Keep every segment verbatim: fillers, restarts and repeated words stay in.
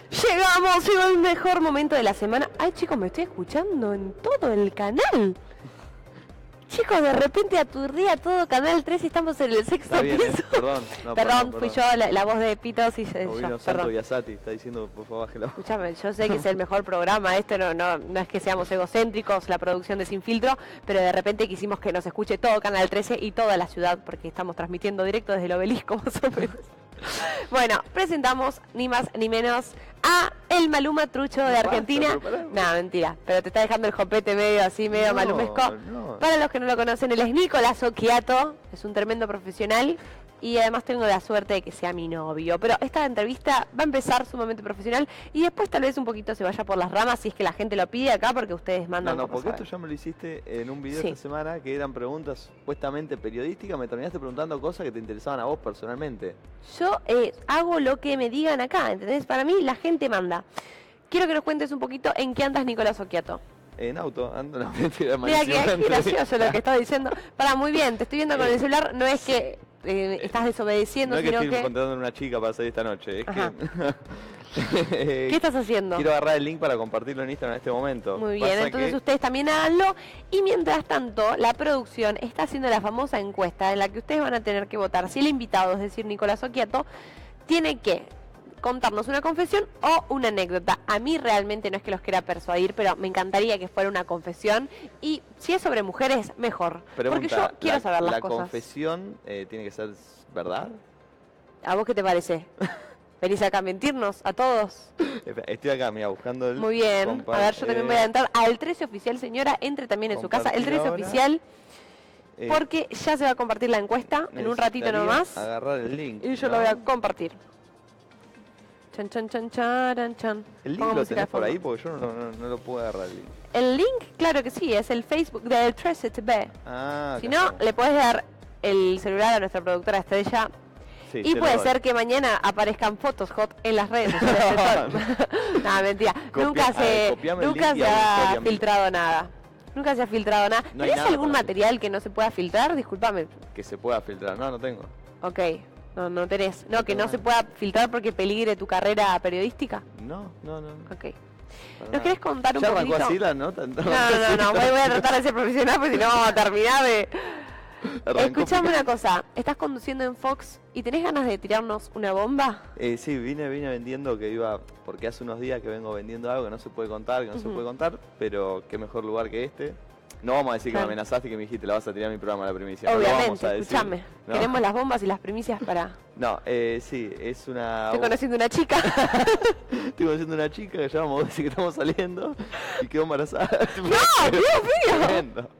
Llegamos, llegó el mejor momento de la semana. Ay, chicos, me estoy escuchando en todo el canal. Chicos, de repente aturdía todo Canal tres y estamos en el sexto Está bien, piso. eh, perdón, no, perdón, perdón, fui perdón. yo la, la voz de Pitos y yo, O yo, vino Santo perdón. Biasati, está diciendo, por favor, baje la voz. Escúchame, yo sé que es el mejor programa, esto no, no, no es que seamos egocéntricos, la producción de Sin Filtro, pero de repente quisimos que nos escuche todo Canal trece y toda la ciudad, porque estamos transmitiendo directo desde el Obelisco, más o menos. Bueno, presentamos ni más ni menos a el Maluma Trucho de Basta, Argentina. pero pará. No, mentira, pero te está dejando el jopete medio así, medio No, malumesco. no. Para los que no lo conocen, él es Nicolás Occhiato, es un tremendo profesional y además tengo la suerte de que sea mi novio. Pero esta entrevista va a empezar sumamente profesional y después tal vez un poquito se vaya por las ramas si es que la gente lo pide acá porque ustedes No, mandan. no, como porque esto saben. ya me lo hiciste en un video Sí. esta semana que eran preguntas supuestamente periodísticas. Me terminaste preguntando cosas que te interesaban a vos personalmente. Yo eh, hago lo que me digan acá, ¿entendés? Para mí la gente manda. Quiero que nos cuentes un poquito en qué andas, Nicolás Occhiato. En auto, ando la mentira, Mira que malísimo. qué gracioso lo que estás diciendo. Para, muy bien, te estoy viendo con el celular, no es que eh, estás desobedeciendo, No es que sino estoy que... contratando a una chica para salir esta noche, es Ajá. que... ¿Qué estás haciendo? Quiero agarrar el link para compartirlo en Instagram en este momento. Muy bien, Pasa entonces que- ustedes también háganlo. Y mientras tanto, la producción está haciendo la famosa encuesta en la que ustedes van a tener que votar si el invitado, es decir, Nicolás Occhiato, tiene que contarnos una confesión o una anécdota. A mí realmente no es que los quiera persuadir, pero me encantaría que fuera una confesión. Y si es sobre mujeres, mejor. Pregunta, porque yo quiero la, saber las la cosas. confesión eh, tiene que ser verdad. ¿A vos qué te parece? ¿Venís acá a mentirnos a todos? Estoy acá, mira, buscando el... Muy bien. compa- A ver, yo también voy a eh, entrar al trece oficial, señora. Entre también en su casa. El compartir trece ahora. oficial, eh, porque ya se va a compartir la encuesta en un ratito necesitaría nomás. agarrar el link. Y yo ¿no? lo voy a compartir. Chan, chan, chan, charan, chan. ¿El link Pongo lo música tenés de por fondo. ahí? Porque yo no, no, no lo puedo agarrar el link. El link, claro que sí, es el Facebook del trece T V. Ah, Si acá no, está. le podés dar el celular a nuestra productora Estrella. Sí, Y te lo puede doy. ser que mañana aparezcan fotos hot en las redes sociales. de todo. No, mentira. Copia- nunca a se, ver, copiame el nunca link y se hago ha historia mía. filtrado nada. Nunca se ha filtrado nada. No hay ¿Tenés nada algún para material que no se pueda filtrar? Discúlpame. Que se pueda filtrar. No, no tengo. Ok. No, no tenés. No, que tengo no se nada. pueda filtrar porque peligre tu carrera periodística. No, no, no. Ok. para ¿Nos nada. querés contar un ¿Ya arrancó poquito? así la nota? No, no, no, no, voy, voy a tratar de ser profesional porque si no vamos a terminar de... Arrancó Escuchame pica- una cosa, estás conduciendo en Fox y tenés ganas de tirarnos una bomba. Eh, sí, vine, vine vendiendo que iba, porque hace unos días que vengo vendiendo algo que no se puede contar, que no se Ujú. puede contar, pero qué mejor lugar que este. No vamos a decir Claro. que me amenazaste y que me dijiste la vas a tirar a mi programa a la primicia. No lo vamos Obviamente, a decir. escuchame. ¿no? Queremos las bombas y las primicias para... No, eh, sí, es una... Estoy conociendo una chica. Estoy conociendo una chica que ya vamos a decir que estamos saliendo y quedó embarazada. ¡No, Dios mío! Tremendo.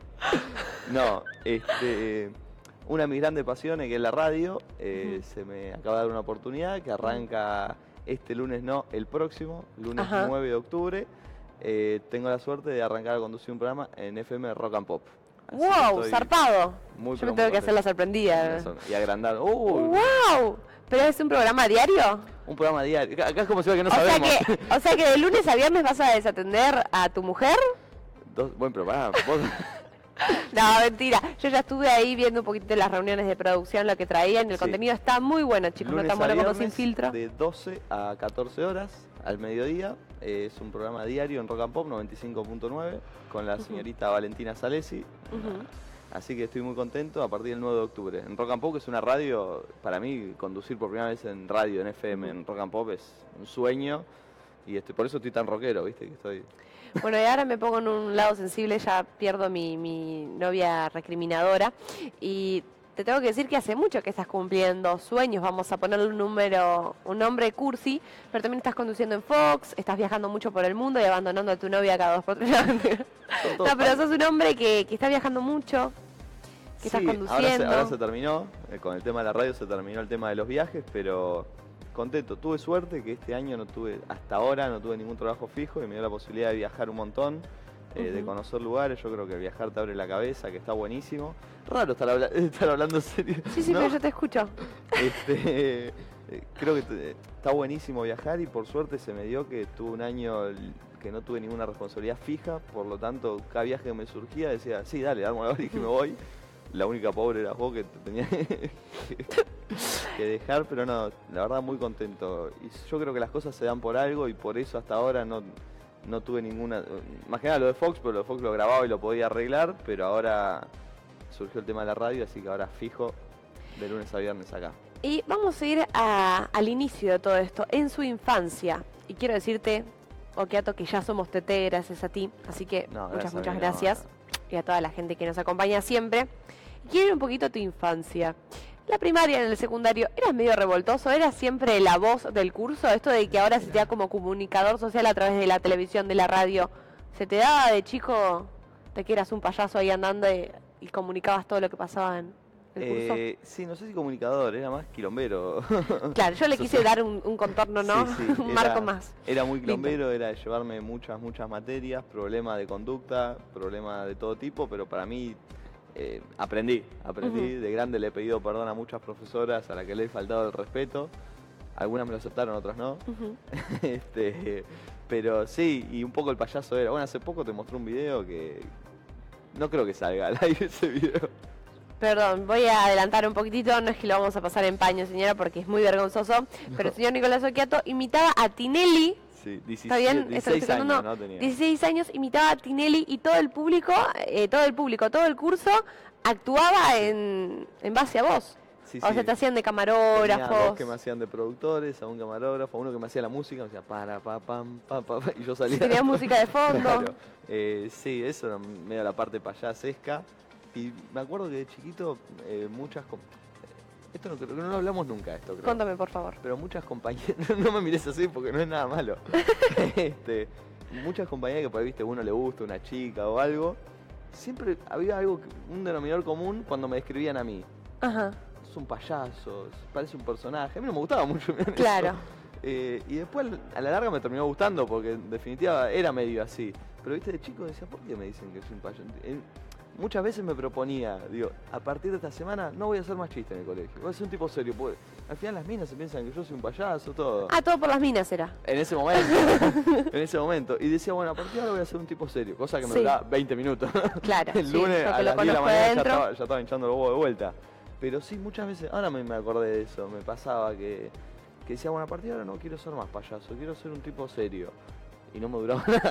No, este... Una de mis grandes pasiones, que es la radio, eh, Ujú. se me acaba de dar una oportunidad que arranca este lunes, no, el próximo, lunes Ajá. nueve de octubre. Eh, tengo la suerte de arrancar a conducir un programa en F M Rock and Pop. Así que ¡Wow! estoy Zarpado. muy, Yo pero me tengo muy que hacer la contento. sorprendida. Y agrandar. ¡Uh! ¡Wow! ¿Pero es un programa diario? Un programa diario. Acá acá es como si fuera que no o, sea sabemos. que, o sea que de lunes a viernes vas a desatender a tu mujer. Dos- bueno, pero pará, vos- No, mentira. Yo ya estuve ahí viendo un poquito de las reuniones de producción, lo que traían. El Sí. contenido está muy bueno, chicos. lunes No tan a bueno como Sin viernes, Filtro. de doce a catorce horas al mediodía. Eh, es un programa diario en Rock and Pop noventa y cinco punto nueve con la Ujú. señorita Valentina Salesi. Ujú. Así que estoy muy contento a partir del nueve de octubre. En Rock and Pop, que es una radio, para mí, conducir por primera vez en radio, en F M, en Rock and Pop es un sueño. Y estoy, por eso estoy tan rockero, ¿viste? Que estoy... Bueno, y ahora me pongo en un lado sensible, ya pierdo mi, mi novia recriminadora. Y te tengo que decir que hace mucho que estás cumpliendo sueños. Vamos a ponerle un número, un nombre cursi, pero también estás conduciendo en Fox, estás viajando mucho por el mundo y abandonando a tu novia cada dos por tres. Son todos No, pero pan- sos un hombre que, que está viajando mucho, que estás Sí, ahora se, conduciendo. ahora se terminó, eh, con el tema de la radio se terminó el tema de los viajes, pero contento. Tuve suerte que este año no tuve, hasta ahora no tuve ningún trabajo fijo y me dio la posibilidad de viajar un montón, eh, de Ujú. conocer lugares. Yo creo que viajar te abre la cabeza, que está buenísimo. Raro estar, habla- estar hablando en serio. Sí, sí, ¿no? pero yo te escucho. Este, eh, creo que te- está buenísimo viajar y por suerte se me dio que tuve un año l- que no tuve ninguna responsabilidad fija, por lo tanto cada viaje que me surgía decía, sí, dale, dame la valija y me voy. La única pobre era vos que te tenía... que dejar, pero no, la verdad muy contento. Y yo creo que las cosas se dan por algo y por eso hasta ahora no, no tuve ninguna... Más que nada lo de Fox, pero lo de Fox lo grababa y lo podía arreglar, pero ahora surgió el tema de la radio, así que ahora fijo de lunes a viernes acá. Y vamos a ir a, al inicio de todo esto, en su infancia. Y quiero decirte, Okiato, que ya somos T T gracias a ti, así que No, muchas, gracias a muchas mí, gracias. no. Y a toda la gente que nos acompaña siempre. Y quiero ir un poquito a tu infancia. La primaria, en el secundario, ¿eras medio revoltoso? ¿Eras siempre la voz del curso? Esto de que ahora se te da como comunicador social a través de la televisión, de la radio. ¿Se te daba de chico de que eras un payaso ahí andando y, y comunicabas todo lo que pasaba en el curso? Eh, sí, no sé si comunicador, era más quilombero. Claro, yo le So- quise dar un, un contorno, ¿no? Sí, sí, un era- marco más. Era muy quilombero, era llevarme muchas, muchas materias, problemas de conducta, problemas de todo tipo, pero para mí eh, aprendí, aprendí. Ujú. De grande le he pedido perdón a muchas profesoras a las que le he faltado el respeto. Algunas me lo aceptaron, otras no. Ujú. este, pero sí, y un poco el payaso era. Bueno, hace poco te mostré un video que no creo que salga al aire ese video. Perdón, voy a adelantar un poquitito, no es que lo vamos a pasar en paño, señora, porque es muy vergonzoso, pero el señor Nicolás Okiato imitaba a Tinelli, Sí, ¿está bien? Esto lo dieciséis estoy años, contando. ¿no? Tenía. dieciséis años, imitaba a Tinelli y todo el público, eh, todo el público, todo el curso actuaba en, en base a vos. Sí, O sí. sea, te hacían de Tenía camarógrafos. dos que me hacían de productores, a un camarógrafo, a uno que me hacía la música, me decía para, pa, pam, pa, pa, pa, y yo salía. Tenía música de fondo. Claro. Eh, sí, eso era medio la parte payasesca. Y me acuerdo que de chiquito eh, muchas... com- Esto no, creo que no lo hablamos nunca, esto creo. Contame, por favor. Pero muchas compañeras... No me mires así porque no es nada malo. este, muchas compañeras que por ahí, viste, a uno le gusta, una chica o algo, siempre había algo, que- un denominador común cuando me describían a mí. Ajá, Es un payaso, parece un personaje. A mí no me gustaba mucho. mirar eso. claro. Eh, y después a la larga me terminó gustando porque en definitiva era medio así. Pero viste, de chico decía, ¿por qué me dicen que soy un payaso? Eh, muchas veces me proponía, digo, a partir de esta semana no voy a hacer más chistes en el colegio. Voy a ser un tipo serio. Porque al final las minas se piensan que yo soy un payaso, todo. Ah, todo por las minas era. En ese momento. en ese momento. Y decía, bueno, a partir de ahora voy a ser un tipo serio. Cosa que me Sí. duraba veinte minutos. Claro, El sí, lunes yo a que lo las diez de la conozco mañana ya adentro. estaba, ya estaba hinchando los huevos de vuelta. Pero sí, muchas veces, ahora me, me acordé de eso, me pasaba que, que decía, bueno, a partir de ahora no quiero ser más payaso, quiero ser un tipo serio. Y no me duraba nada.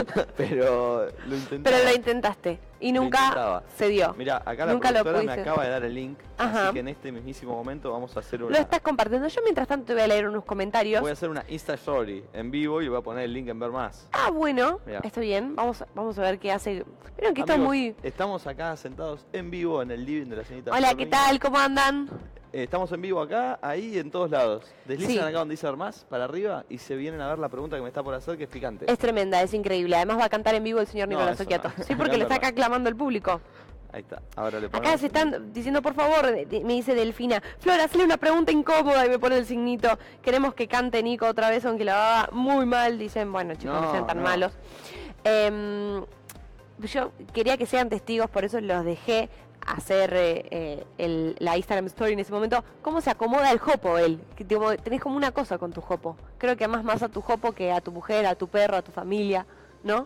Pero lo intentaba. Pero lo intentaste y Lo nunca intentaba. se dio. Mirá, acá la Nunca lo productora me pudiste. acaba de dar el link, Ajá. así que en este mismísimo momento vamos a hacer una... Lo estás compartiendo. Yo mientras tanto te voy a leer unos comentarios. Voy a hacer una Insta Story en vivo y voy a poner el link en ver más. Ah, bueno, Mirá. está bien. Vamos, vamos a ver qué hace. Vieron que esto es Amigos, muy... Estamos acá sentados en vivo en el living de la señorita Hola, Flor ¿qué Reina. tal? ¿Cómo andan? Eh, estamos en vivo acá, ahí, en todos lados. Deslizan Sí. acá donde dice ver más, para arriba, y se vienen a ver la pregunta que me está por hacer, que es picante. Es tremenda, es increíble. Además va a cantar en vivo el señor No, Nicolás eso Okiato. no. Sí, porque le está acá clamando el público. Ahí está, ahora le ponemos... Acá se están diciendo, por favor, de- de- me dice Delfina, Flor, hazle una pregunta incómoda y me pone el signito. Queremos que cante Nico otra vez, aunque la haga muy mal. Dicen, bueno, chicos, no, No, sean tan no. malos. Em, yo quería que sean testigos, por eso los dejé hacer eh, eh, el- la Instagram Story en ese momento. ¿Cómo se acomoda el jopo él? Que, tipo, tenés como una cosa con tu jopo. Creo que amas más a tu jopo que a tu mujer, a tu perro, a tu familia, ¿no?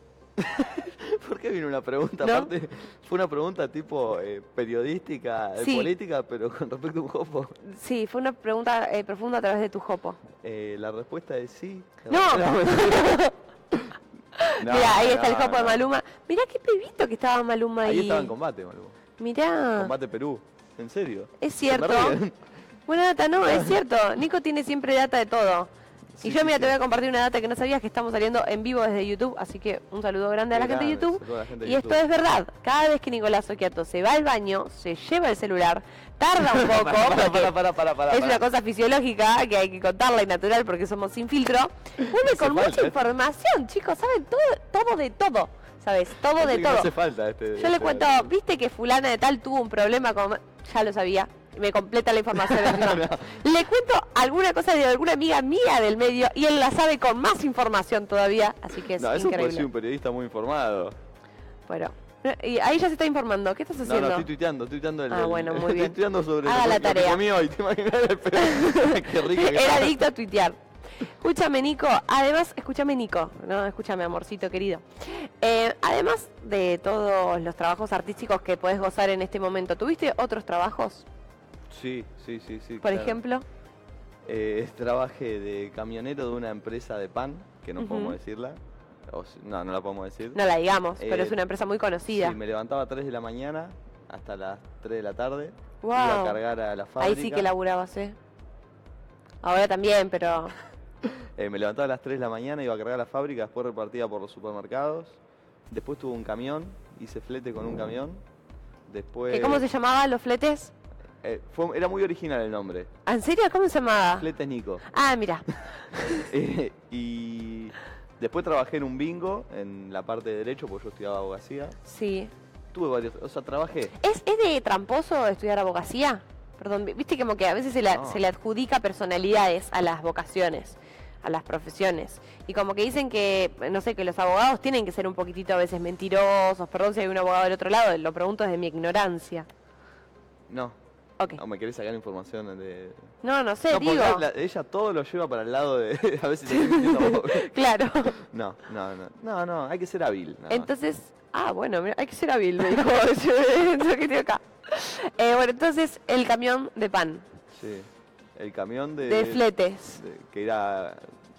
¿Por qué vino una pregunta? ¿No? Aparte, fue una pregunta tipo eh, periodística, de Sí. política, pero con respecto a un jopo. Sí, fue una pregunta eh, profunda a través de tu jopo. Eh, la respuesta es sí. ¡No! No, Mirá, ahí está el no, jopo de no. Maluma. Mirá qué pibito que estaba Maluma ahí. Ahí estaba en combate, Malú. Mirá, Combate Perú. ¿En serio? es Se cierto. me ríen. Buena data, no, es cierto. Nico tiene siempre data de todo. Sí, y yo, sí, mira, sí. te voy a compartir una data que no sabías, que estamos saliendo en vivo desde YouTube, así que un saludo grande a la Qué gente de grande, YouTube. saludo a la gente de Y esto YouTube. es verdad, cada vez que Nicolás Okiato se va al baño, se lleva el celular, tarda un poco, Para, para, porque para, para, para, para, es para. una cosa fisiológica que hay que contarla y natural porque somos sin filtro. Vuelve hace con falta, mucha ¿eh? información, chicos, saben todo, todo de todo, ¿sabes? Todo Parece de que no todo. hace falta este... Yo le este- cuento, viste que fulana de tal tuvo un problema con... Ya lo sabía, me completa la información. encima. Le cuento alguna cosa de alguna amiga mía del medio y él la sabe con más información todavía, así que es No, eso puede increíble. ser un periodista muy informado. Bueno, y ahí ya se está informando. ¿Qué estás No, haciendo? no, estoy tuiteando, estoy tuiteando el... Ah, el- bueno, muy estoy bien. tuiteando sobre Haga lo, la que- lo que tarea. comí hoy, ¿te imaginas? Qué rica que Era está. adicto a tuitear. Escúchame, Nico. Además, escúchame, Nico. No, escúchame, amorcito querido. Eh, además de todos los trabajos artísticos que podés gozar en este momento, ¿tuviste otros trabajos? Sí, sí, sí, sí. Por claro. ejemplo. Eh, trabajé de camionero de una empresa de pan, que no Ujú. podemos decirla. O si- no, no la podemos decir. No la digamos, pero Eh, es una empresa muy conocida. Sí, me levantaba a tres de la mañana hasta las tres de la tarde. Wow. Iba a cargar a la fábrica. Ahí sí que laburabas, ¿eh? Ahora también, pero... Eh, me levantaba a las tres de la mañana, iba a cargar a la fábrica, después repartía por los supermercados. Después tuve un camión, hice flete con un camión. Después... ¿Qué, ¿Cómo se llamaban los fletes? Eh, fue- era muy original el nombre. ¿En serio? ¿Cómo se llamaba? Fletes Nico. Ah, mira. Eh, y después trabajé en un bingo, en la parte de derecho, porque yo estudiaba abogacía. Sí. Tuve varios, o sea, trabajé. ¿Es, ¿Es de tramposo estudiar abogacía? Perdón, viste como que a veces se le, No. se le adjudica personalidades a las vocaciones, a las profesiones. Y como que dicen que, no sé, que los abogados tienen que ser un poquitito a veces mentirosos. Perdón si hay un abogado del otro lado, lo pregunto desde mi ignorancia. No. Ok. ¿O me querés sacar información de...? No, no sé, No, porque digo. la- ella todo lo lleva para el lado de... a veces te estoy mintiendo a vos. Claro. No, no, no. No, no, hay que ser hábil. nada más. Entonces, ah, bueno, mira, hay que ser hábil, me dijo. Yo que estoy acá. Eh, bueno, entonces, el camión de pan, Sí. El camión de... de fletes. de- que era...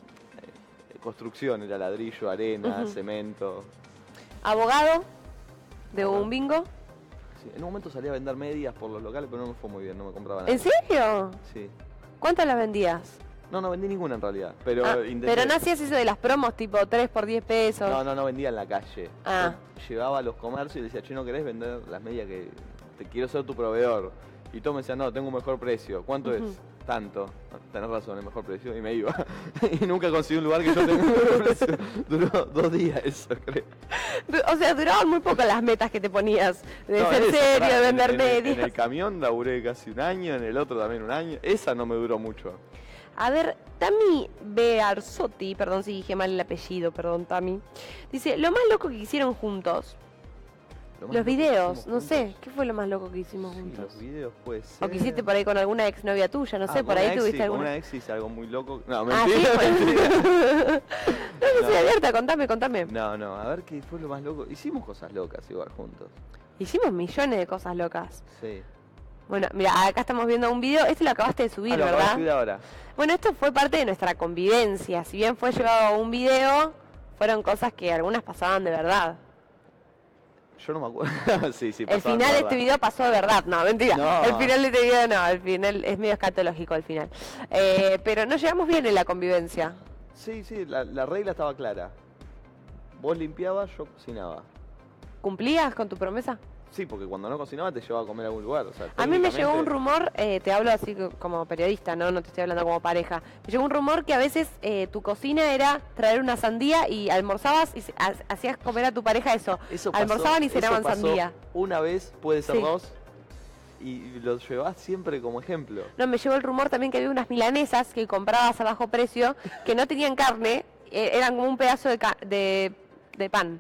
eh, construcción, era ladrillo, arena, Ujú. cemento. Abogado de Abogado. un bingo. Sí, en un momento salí a vender medias por los locales, pero no me fue muy bien, no me compraba nada. ¿En serio? Sí. ¿Cuántas las vendías? No, no vendí ninguna en realidad, pero Ah, intenté. pero no hacías eso de las promos tipo tres por diez pesos. No, no, no vendía en la calle. Ah. Yo llevaba a los comercios y decía, che, ¿no querés vender las medias que te quiero ser tu proveedor? Y todos me decían, no, tengo un mejor precio. ¿Cuánto Ujú. es? Tanto. No, tenés razón, el mejor precio. Y me iba. Y nunca conseguí un lugar que yo tenga un mejor precio. Duró dos días eso, creo. Du- O sea, duraban muy poco las metas que te ponías. De No, ser esa, serio, pará, de en- vender en, el- medias. En el camión laburé casi un año, en el otro también un año. Esa no me duró mucho. A ver, Tami Bearzotti, perdón si dije mal el apellido, perdón Tami, dice, lo más loco que hicieron juntos. Lo más Los loco que videos, hicimos no sé, juntos. ¿qué fue lo más loco que hicimos Sí, juntos? los videos puede ser. O que hiciste por ahí con alguna exnovia tuya, no Ah, sé, con por una ahí ex, tuviste sí, con alguna... una ex hice algo muy loco. No, Ah, sí, mentira, mentira. bueno. No, no soy No. abierta, contame, contame. No, no, a ver qué fue lo más loco. Hicimos cosas locas igual juntos. Hicimos millones de cosas locas. Sí. Bueno, mira, acá estamos viendo un video, este lo acabaste de subir, Ah, lo acabo de ¿verdad? subir ahora. Bueno, esto fue parte de nuestra convivencia. Si bien fue llevado a un video, fueron cosas que algunas pasaban de verdad. Yo no me acuerdo. sí, sí, El pasaban final de verdad. este video pasó de verdad, no, mentira. No. El final de este video no, el final es medio escatológico el final. Eh, pero no llegamos bien en la convivencia. Sí, sí, la, la regla estaba clara. Vos limpiabas, yo cocinaba. ¿Cumplías con tu promesa? Sí, porque cuando no cocinaba te llevaba a comer a algún lugar. O sea, A mí me llegó un técnicamente- rumor, eh, te hablo así co- como periodista, ¿no? No te estoy hablando como pareja. Me llegó un rumor que a veces eh, tu cocina era traer una sandía y almorzabas y se- ha- hacías comer a tu pareja eso. Eso pasó- Almorzaban y eso cenaban pasó sandía. Una vez, puede ser Sí. dos, y lo llevás siempre como ejemplo. No, me llegó el rumor también que había unas milanesas que comprabas a bajo precio que no tenían carne, eh, eran como un pedazo de, ca- de, de pan.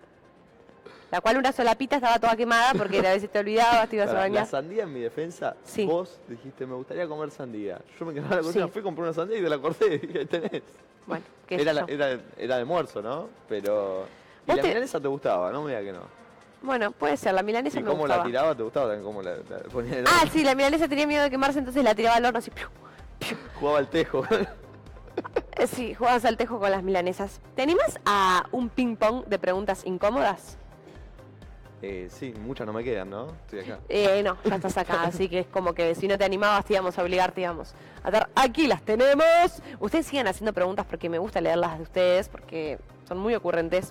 La cual una solapita estaba toda quemada porque a veces te olvidabas, te ibas a Pará, la bañar. sandía en mi defensa, Sí. vos dijiste, me gustaría comer sandía. Yo me quedaba en la cocina, Sí. fui a comprar una sandía y te la corté y dije, ahí tenés. Bueno, qué Era, sé la- yo. era, era de almuerzo, ¿no? Pero... Y ¿Vos la te- milanesa te gustaba, no me digas que no. Bueno, puede ser, la milanesa Y me cómo gustaba. la tiraba, te gustaba también cómo la, la ponía en el Ah, horno. sí, la milanesa tenía miedo de quemarse, entonces la tiraba al horno así. piu, piu. Jugaba al tejo. Eh, Sí, jugabas al tejo con las milanesas. ¿Te animas a un ping pong de preguntas incómodas? eh, sí, muchas no me quedan, ¿no? Estoy acá. Eh, no, ya estás acá, así que es como que si no te animabas te íbamos a obligar, te íbamos a dar. Aquí las tenemos. Ustedes sigan haciendo preguntas porque me gusta leerlas de ustedes, porque son muy ocurrentes.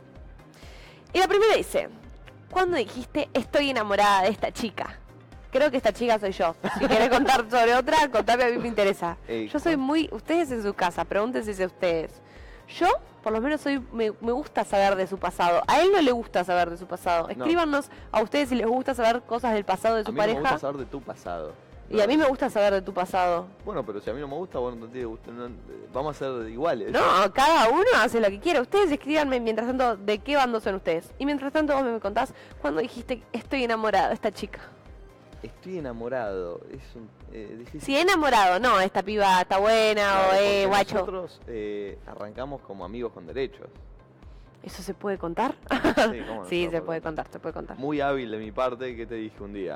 Y la primera dice, ¿cuándo dijiste estoy enamorada de esta chica? Creo que esta chica soy yo. Si querés contar sobre otra, contame, a mí me interesa. Eh, Yo soy muy... Ustedes en su casa, pregúntense a ustedes. Yo, por lo menos, soy me, me gusta saber de su pasado. A él no le gusta saber de su pasado. No. Escríbanos a ustedes si les gusta saber cosas del pasado de A su mí no me pareja. gusta saber de tu pasado. Y a mí me gusta saber de tu pasado. Bueno, pero si a mí no me gusta, bueno, no te gusta, no- vamos a ser iguales. No, cada uno hace lo que quiere. Ustedes escríbanme mientras tanto de qué bando son ustedes. Y mientras tanto vos me contás cuando dijiste estoy enamorada de esta chica. Estoy enamorado, es un, eh, difícil. Si enamorado, no, esta piba está buena Claro, o eh, porque guacho. Nosotros eh, arrancamos como amigos con derechos. ¿Eso se puede contar? Sí, ¿cómo no Sí, se se puede puede contar, se puede contar. Muy hábil de mi parte, que te dije un día.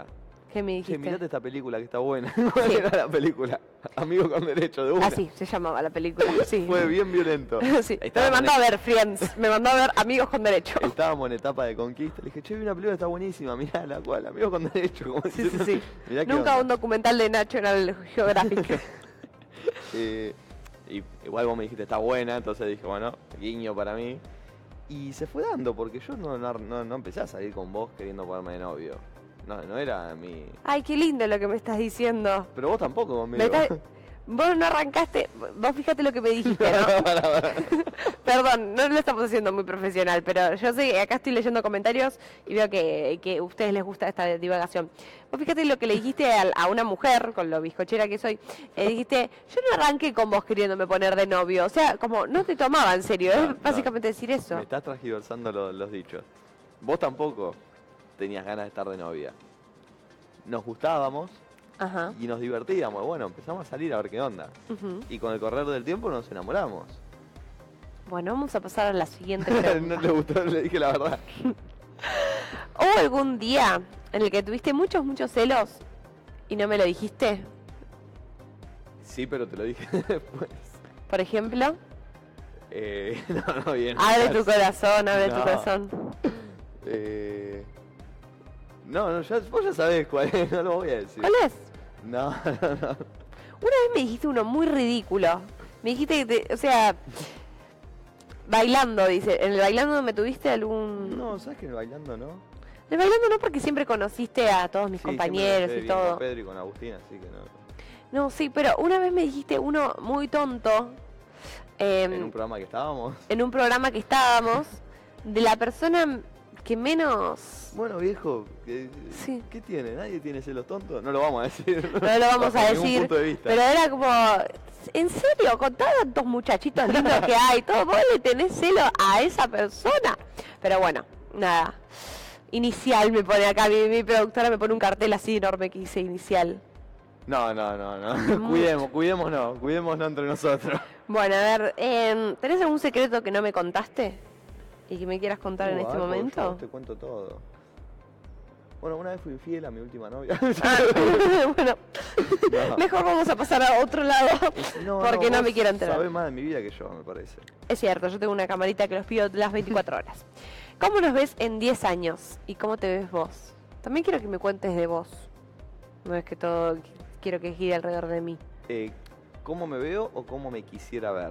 ¿Qué me Che, dijiste? mirate esta película que está buena. ¿Cuál era la película? Amigo con derecho, de una. Así se llamaba la película, sí. Fue bien violento. Sí. Me Estábamos mandó en- a ver Friends, me mandó a ver Amigos con Derecho. Estábamos en etapa de conquista. Le dije, che, vi una película que está buenísima. Mirá la cual, Amigo con derecho. Como Sí, sí, diciendo, sí. mirá qué Nunca onda. un documental de National Geographic. Eh, y igual vos me dijiste, está buena. Entonces dije, bueno, guiño para mí. Y se fue dando, porque yo no, no, no, no empecé a salir con vos queriendo ponerme de novio. No, no era mi... Ay, qué lindo lo que me estás diciendo. Pero vos tampoco conmigo. Me está- Vos no arrancaste, vos fíjate lo que me dijiste, ¿no? Pará, pará. Perdón, no lo estamos haciendo muy profesional, pero yo sé que acá estoy leyendo comentarios y veo que, que a ustedes les gusta esta divagación. Vos fíjate lo que le dijiste a, a una mujer, con lo bizcochera que soy, eh, dijiste, yo no arranqué con vos queriéndome poner de novio, o sea, como no te tomaba en serio, No, es no. básicamente decir eso. Me estás transgiversando lo- los dichos. Vos tampoco tenías ganas de estar de novia. Nos gustábamos Ajá. y nos divertíamos. Bueno, empezamos a salir a ver qué onda. Ujú. Y con el correr del tiempo nos enamoramos. Bueno, vamos a pasar a la siguiente No pregunta. le gustó, le dije la verdad. ¿Hubo algún día en el que tuviste muchos, muchos celos y no me lo dijiste? Sí, pero te lo dije después. Por ejemplo, Eh, no, no, bien. abre tu corazón, abre tu No. corazón. Eh, no, no, ya, vos ya sabés cuál es, no lo voy a decir. ¿Cuál es? No, no, no. Una vez me dijiste uno muy ridículo. Me dijiste que, te- o sea, bailando, dice. ¿En el bailando me tuviste algún...? No, ¿sabes que en el bailando no? En el bailando no, porque siempre conociste a todos mis Sí, siempre compañeros me llevé y bien todo. Con Pedro y con Agustín, así que no. No, sí, pero una vez me dijiste uno muy tonto. em, En un programa que estábamos. en un programa que estábamos, de la persona que menos... Bueno, viejo, ¿qué, Sí. ¿qué tiene? ¿Nadie tiene celos tontos? No lo vamos a decir. No lo vamos a Bajo ningún decir, punto de vista. pero era como, en serio, con tantos muchachitos lindos que hay, todo, vos le tenés celo a esa persona. Pero bueno, nada. Inicial me pone acá, mi, mi productora me pone un cartel así enorme que dice inicial. No, no, no, no. Cuidemos, cuidémonos, cuidémonos entre nosotros. Bueno, a ver, em, ¿tenés algún secreto que no me contaste? ¿Y que me quieras contar en Uh, este a ver, porque momento? yo te cuento todo. Bueno, una vez fui infiel a mi última novia. Ah, bueno, No. mejor vamos a pasar a otro lado, No, porque no, vos me quiero enterar. sabés más de mi vida que yo, me parece. Es cierto, yo tengo una camarita que los pido las veinticuatro horas. ¿Cómo nos ves en diez años? ¿Y cómo te ves vos? También quiero que me cuentes de vos. No es que todo qu- quiero que gire alrededor de mí. Eh, ¿Cómo me veo o cómo me quisiera ver?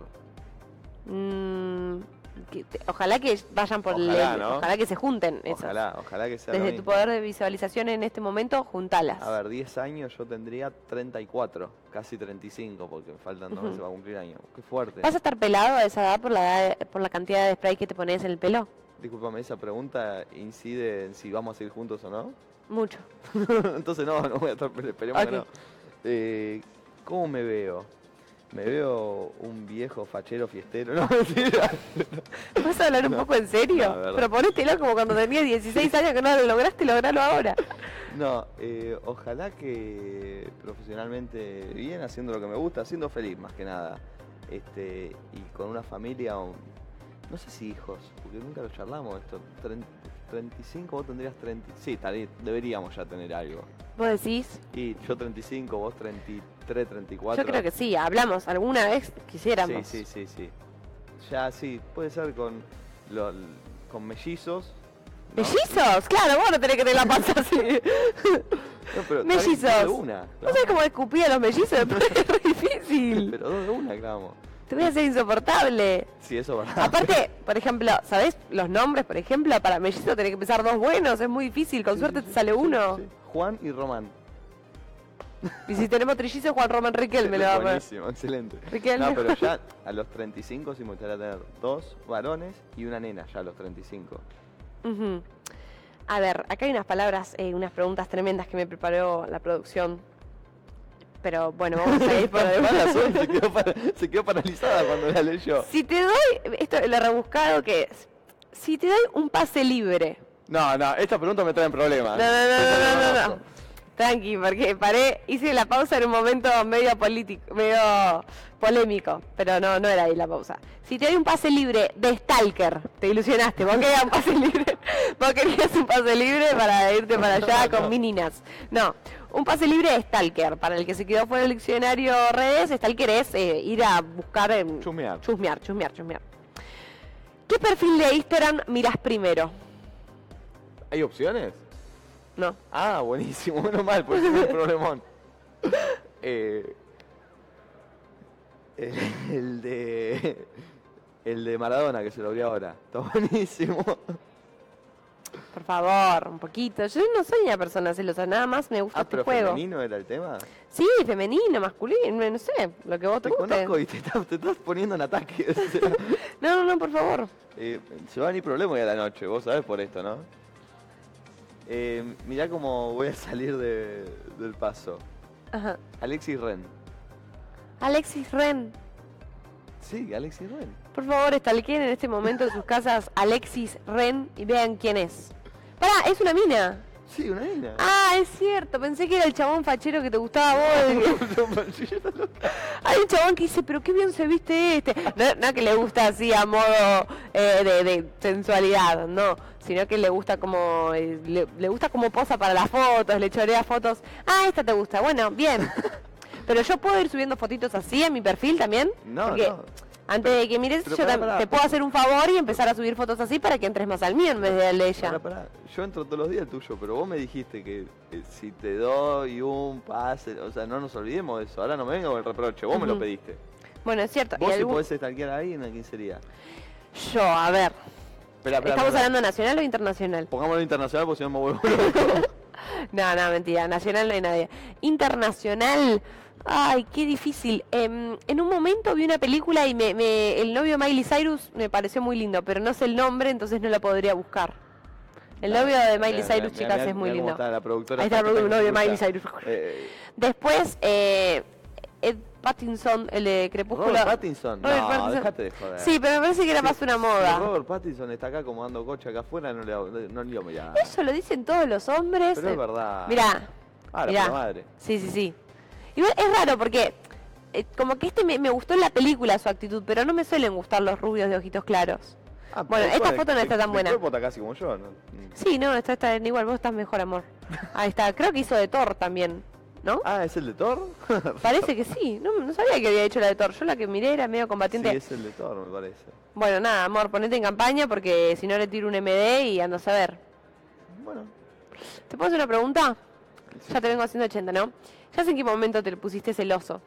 Mm, que te- ojalá que vayan por Ojalá, el- ¿no? ojalá que se junten esas. Ojalá, ojalá que sea lo Desde tu mismo. poder de visualización en este momento, juntalas. A ver, diez años yo tendría treinta y cuatro, casi treinta y cinco, porque me faltan dos Ujú. meses para cumplir años. Qué fuerte. ¿Vas a estar pelado a esa edad por la, edad- por la cantidad de spray que te pones en el pelo? Discúlpame, esa pregunta incide en si vamos a ir juntos o no. Mucho. Entonces no, no voy a estar, esperemos que Ok. no. Eh, ¿Cómo me veo? Me veo un viejo fachero fiestero, no mentira. ¿Vas a hablar un No. poco en serio? No, de verdad. Proponételo como cuando tenías dieciséis años que no lo lograste, logralo ahora. No, eh, ojalá que profesionalmente bien, haciendo lo que me gusta, siendo feliz más que nada. Este, y con una familia, o- no sé si hijos, porque nunca lo charlamos esto. Tren- treinta y cinco, vos tendrías treinta. Sí, estaría- deberíamos ya tener algo. ¿Vos decís? Y yo treinta y cinco, vos treinta y tres, treinta y cuatro. Yo creo que sí, hablamos alguna vez, quisiéramos. Sí, sí, sí, sí. Ya sí, puede ser con, lo- con mellizos. ¿no? ¿Mellizos? Claro, vos no tenés que tener la panza así. No, pero está bien, Mellizos. dos de una. ¿Vos claro. sabés cómo escupía a los mellizos? Después es re difícil. Pero dos de una, claro. Te voy a hacer insoportable. Sí, eso es verdad. Aparte, por ejemplo, ¿sabés los nombres, por ejemplo? Para mellizos tenés que empezar dos buenos, es muy difícil. Con Sí, suerte sí, te sí, sale sí, uno. sí. Juan y Román. Y si tenemos trillizos, Juan Román Riquelme le va a poner. Buenísimo, excelente. Riquelme. No, pero ya a los treinta y cinco sí me gustaría tener dos varones y una nena ya a los treinta y cinco. Ujú. A ver, acá hay unas palabras, eh, unas preguntas tremendas que me preparó la producción. Pero bueno, vamos a ir por Mala suerte, se quedó, para- se quedó paralizada cuando la leyó. Si te doy, esto lo rebuscado que es, si te doy un pase libre. No, no, esta pregunta me traen problemas. No, no, no, Esto no, no, no, conozco. no. Tranqui, porque paré, hice la pausa en un momento medio político, medio polémico, pero no, no era ahí la pausa. Si te doy un pase libre de Stalker, te ilusionaste, vos querías un pase libre Vos querías un pase libre para irte para allá con meninas. No, un pase libre de stalker. Para el que se quedó fuera del diccionario redes, stalker es eh, ir a buscar... en Chusmear. Chusmear, chusmear, chusmear. ¿Qué perfil de Instagram mirás primero? ¿Hay opciones? No. Ah, buenísimo, menos mal, porque es el problemón. Eh, el, el de... El de Maradona, que se lo vi ahora. Está buenísimo. Por favor, un poquito. Yo no soy una persona celosa, nada más me gusta Ah, este pero juego. femenino era el tema. Sí, femenino, masculino, no sé, lo que vos te Te guste. conozco y te estás, te estás poniendo en ataque. O sea, No, no, no, por favor. eh, se va a venir problema hoy a la noche, vos sabés por esto, ¿no? Eh, mirá cómo voy a salir de- del paso. Ajá. Alexis Ren. Alexis Ren. Sí, Alexis Ren. Por favor, stalkeen en este momento en sus casas Alexis Ren y vean quién es. Pará, es una mina. Sí, una nena. Ah, es cierto, pensé que era el chabón fachero que te gustaba a vos. Hay un chabón que dice, pero qué bien se viste este. No, no que le gusta así a modo eh, de, de sensualidad, no. Sino que le gusta como, eh, le, le gusta como posa para las fotos, le chorea fotos. Ah, esta te gusta, bueno, bien. Pero yo puedo ir subiendo fotitos así en mi perfil también. No, Porque no. antes de que mires, Pero yo pará, tam- pará. te puedo hacer un favor y empezar a subir fotos así para que entres más al mío en vez de al de ella. Pará, pará. Yo entro todos los días al tuyo, pero vos me dijiste que eh, si te doy un pase, o sea, no nos olvidemos de eso. Ahora no me venga con el reproche, vos me lo Ujú. pediste. Bueno, es cierto. Vos y si algún- podés stalkear a alguien, ¿a quién sería? Yo, a ver. Espera, espera, ¿Estamos espera. hablando nacional o internacional? Pongámoslo internacional porque si no me vuelvo loco. No, no, mentira. Nacional no hay nadie. Internacional. Ay, qué difícil. Em, en un momento vi una película y me, me- el novio de Miley Cyrus me pareció muy lindo, pero no sé el nombre, entonces no la podría buscar. El novio de Miley Mirá, Cyrus, mirá, chicas, mirá es muy cómo lindo. está la productora. Ahí está el que novio de Miley escucha. Cyrus. Eh, Después, eh, Ed Pattinson, el de Crepúsculo. Robert Pattinson. Robert No, Pattinson. dejate de joder. Sí, pero me parece que era más una Si moda. Robert Pattinson está acá como dando coche acá afuera, no le hago- no le digo ya. Eso lo dicen todos los hombres. Pero es verdad. Mirá, Ah, la mirá. puta madre. Sí, sí, sí. Igual es raro porque eh, como que este me, me gustó en la película su actitud, pero no me suelen gustar los rubios de ojitos claros. Ah, Bueno, pero esta el- foto no está el- tan el buena. cuerpo está casi como yo, ¿no? Sí, no, está, está igual, vos estás mejor, amor. Ahí está, creo que hizo de Thor también, ¿no? Ah, ¿es el de Thor? Parece que sí, no, no sabía que había hecho la de Thor, yo la que miré era medio Sí, combatiente. es el de Thor, me parece. Bueno, nada, amor, ponete en campaña porque si no le tiro un M D y ando a saber. Bueno. ¿Te puedo hacer una pregunta? Ya te vengo haciendo ochenta, ¿no? Ya sé en qué momento te pusiste celoso.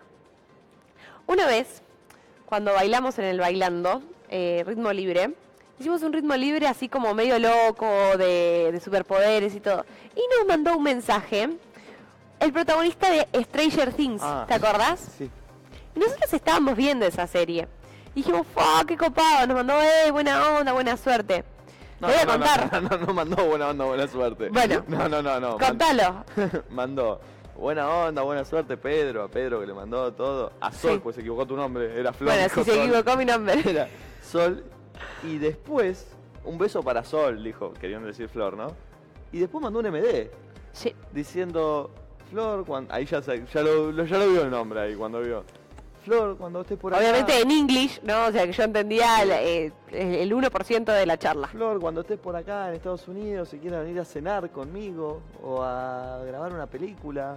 Una vez, cuando bailamos en el bailando, eh, ritmo libre, hicimos un ritmo libre así como medio loco, de, de superpoderes y todo. Y nos mandó un mensaje el protagonista de Stranger Things, Ah, ¿te acordás? Sí. Y nosotros estábamos viendo esa serie. Y dijimos, ¡fuck, qué copado! Nos mandó, ¡eh, buena onda, buena suerte! No, Te voy a no, no, contar. No, no, no mandó buena onda, buena suerte. Bueno. No, no, no, no. Contalo. man- mandó buena onda, buena suerte, Pedro, a Pedro que le mandó todo. A Sol, Sí. pues se equivocó tu nombre, era Flor. Bueno, dijo si se Sol. equivocó mi nombre. Era Sol. Y después, un beso para Sol, dijo, querían decir Flor, ¿no? Y después mandó un M D Sí. diciendo, Flor, cuando... ahí ya, se- ya, lo, lo- ya lo vio el nombre ahí, cuando vio. Flor, cuando estés por acá... Obviamente en English, ¿no? O sea que yo entendía el, eh, el uno por ciento de la charla. Flor, cuando estés por acá en Estados Unidos, si quieres venir a cenar conmigo o a grabar una película.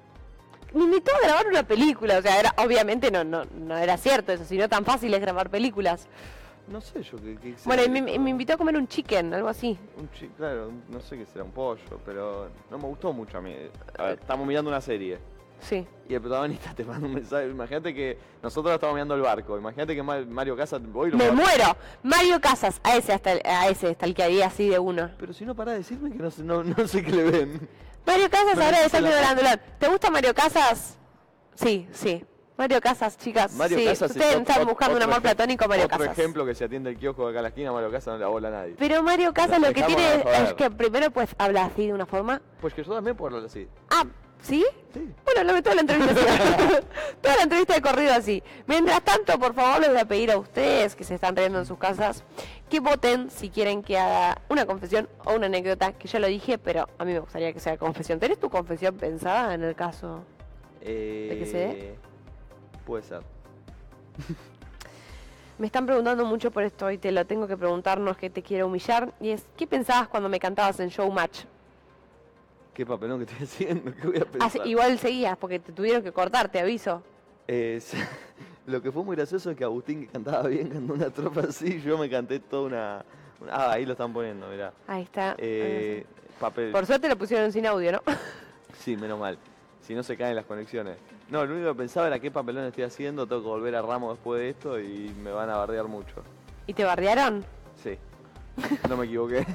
Me invitó a grabar una película, o sea, era, obviamente no, no, no era cierto eso, sino tan fácil es grabar películas. No sé yo qué, qué Bueno, y será me, esto. me invitó a comer un chicken, algo así. Un chi- claro, un- no sé qué será, un pollo, pero no me gustó mucho a mí. A ver, estamos mirando una serie Sí. y el protagonista te manda un mensaje. Imagínate que nosotros estamos mirando el barco. Imagínate que Ma- Mario Casas voy y lo Me mata. muero. Mario Casas, a ese hasta a ese hasta el que había así de uno. Pero si no, para de decirme que no, sé- no, no sé qué le ven. Mario Casas Me ahora de metiste Santo la- Durandulán. ¿Te gusta Mario Casas? Sí, sí. Mario Casas, chicas. Mario sí. Casas Ustedes es están otro- buscando un otro amor ejem- platónico, Mario Otro Casas. ejemplo que se atiende el kiosco acá a la esquina, Mario Casas no le bola a nadie. Pero Mario Casas lo que Dejamos tiene de joder. es que primero pues habla así de una forma. Pues que yo también puedo hablar así. Ah, ¿sí? Sí. Bueno, lo toda la entrevista así. Toda la entrevista de corrido así. Mientras tanto, por favor, les voy a pedir a ustedes que se están riendo en sus casas que voten si quieren que haga una confesión o una anécdota, que ya lo dije, pero a mí me gustaría que sea confesión. ¿Tenés tu confesión pensada en el caso? Eh, ¿De qué se dé? Puede ser. Me están preguntando mucho por esto y te lo tengo que preguntar, no es que te quiero humillar. Y es, ¿qué pensabas cuando me cantabas en Showmatch? ¿Qué papelón que estoy haciendo? ¿Qué voy a Ah, pensar? sí, igual seguías, porque te tuvieron que cortar, te aviso. Eh, sí, lo que fue muy gracioso es que Agustín, que cantaba bien, cantó una tropa así, yo me canté toda una... una- ah, ahí lo están poniendo, mirá. Ahí está. Eh, papel... Por suerte lo pusieron sin audio, ¿no? Sí, menos mal. Si no se caen las conexiones. No, lo único que pensaba era qué papelón estoy haciendo, tengo que volver a Ramos después de esto y me van a bardear mucho. ¿Y te bardearon? Sí, no me equivoqué.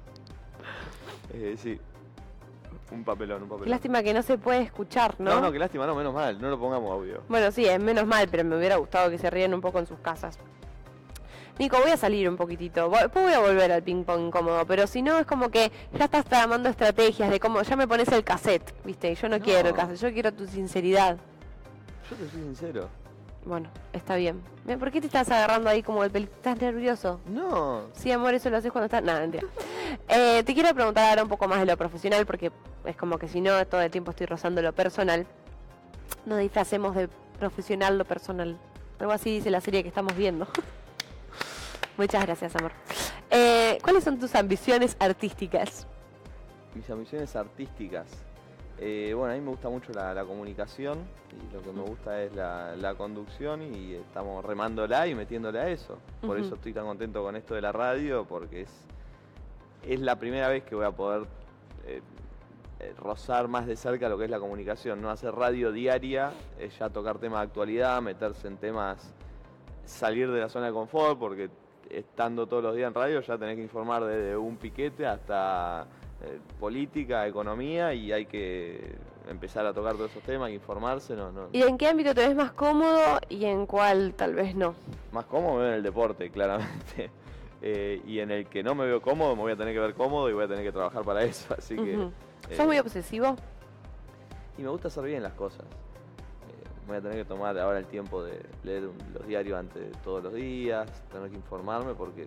eh, sí, un papelón, un papelón. Qué lástima que no se puede escuchar, ¿no? No, no, qué lástima, no, menos mal, no lo pongamos audio. Bueno, sí, es menos mal, pero me hubiera gustado que se rían un poco en sus casas. Nico, voy a salir un poquitito. Voy- Después voy a volver al ping pong incómodo, pero si no es como que ya estás tramando estrategias de cómo ya me pones el cassette, ¿viste? Y yo no, No. quiero el cassette, yo quiero tu sinceridad. Yo te soy sincero. Bueno, está bien. Mira, ¿por qué te estás agarrando ahí como el pelito? ¿Estás nervioso? No, Sí, amor, eso lo haces cuando estás... Nada, mentira. Eh, te quiero preguntar ahora un poco más de lo profesional, porque es como que si no, todo el tiempo estoy rozando lo personal. No disfracemos de profesional lo personal. Algo así dice la serie que estamos viendo. Muchas gracias, amor. Eh, ¿Cuáles son tus ambiciones artísticas? mis ambiciones artísticas. Eh, bueno, a mí me gusta mucho la, la comunicación y lo que me gusta es la, la conducción y estamos remándola y metiéndola a eso. Por Ujú. eso estoy tan contento con esto de la radio, porque es, es la primera vez que voy a poder eh, eh, rozar más de cerca lo que es la comunicación. No hacer radio diaria, es ya tocar temas de actualidad, meterse en temas, salir de la zona de confort, porque estando todos los días en radio ya tenés que informar desde un piquete hasta eh, política, economía, y hay que empezar a tocar todos esos temas, hay que informarse. No, no. ¿Y en qué ámbito te ves más cómodo y en cuál tal vez no? Más cómodo me veo en el deporte, claramente. Eh, y en el que no me veo cómodo, me voy a tener que ver cómodo y voy a tener que trabajar para eso. Así que. Ujú. eh, ¿Sos muy obsesivo? Y me gusta hacer bien las cosas. Eh, voy a tener que tomar ahora el tiempo de leer un- los diarios antes de todos los días, tener que informarme, porque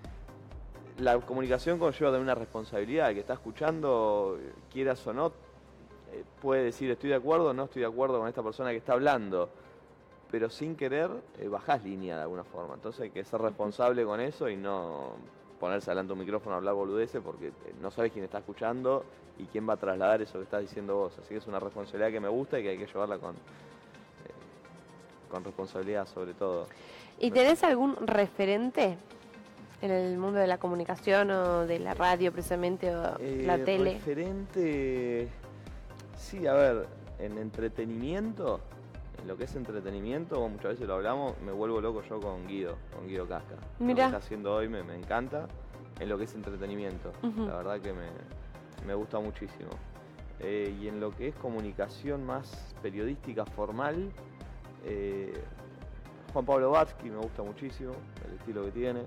la comunicación conlleva también una responsabilidad. El que está escuchando, eh, quieras o no, eh, puede decir estoy de acuerdo o no estoy de acuerdo con esta persona que está hablando, pero sin querer eh, bajás línea de alguna forma. Entonces hay que ser responsable con eso y no ponerse delante de un micrófono a hablar boludeces, porque eh, no sabes quién está escuchando y quién va a trasladar eso que estás diciendo vos. Así que es una responsabilidad que me gusta y que hay que llevarla con, eh, con responsabilidad sobre todo. ¿Y tenés algún referente en el mundo de la comunicación o de la radio precisamente o Eh, la tele? Referente, sí, a ver, en entretenimiento, en lo que es entretenimiento, como muchas veces lo hablamos, me vuelvo loco yo con Guido, con Guido Casca. Lo Mirá. que está haciendo hoy me, me encanta, en lo que es entretenimiento. Ujú. La verdad que me, me gusta muchísimo. Eh, y en lo que es comunicación más periodística formal, eh, Juan Pablo Batsky me gusta muchísimo, el estilo que tiene.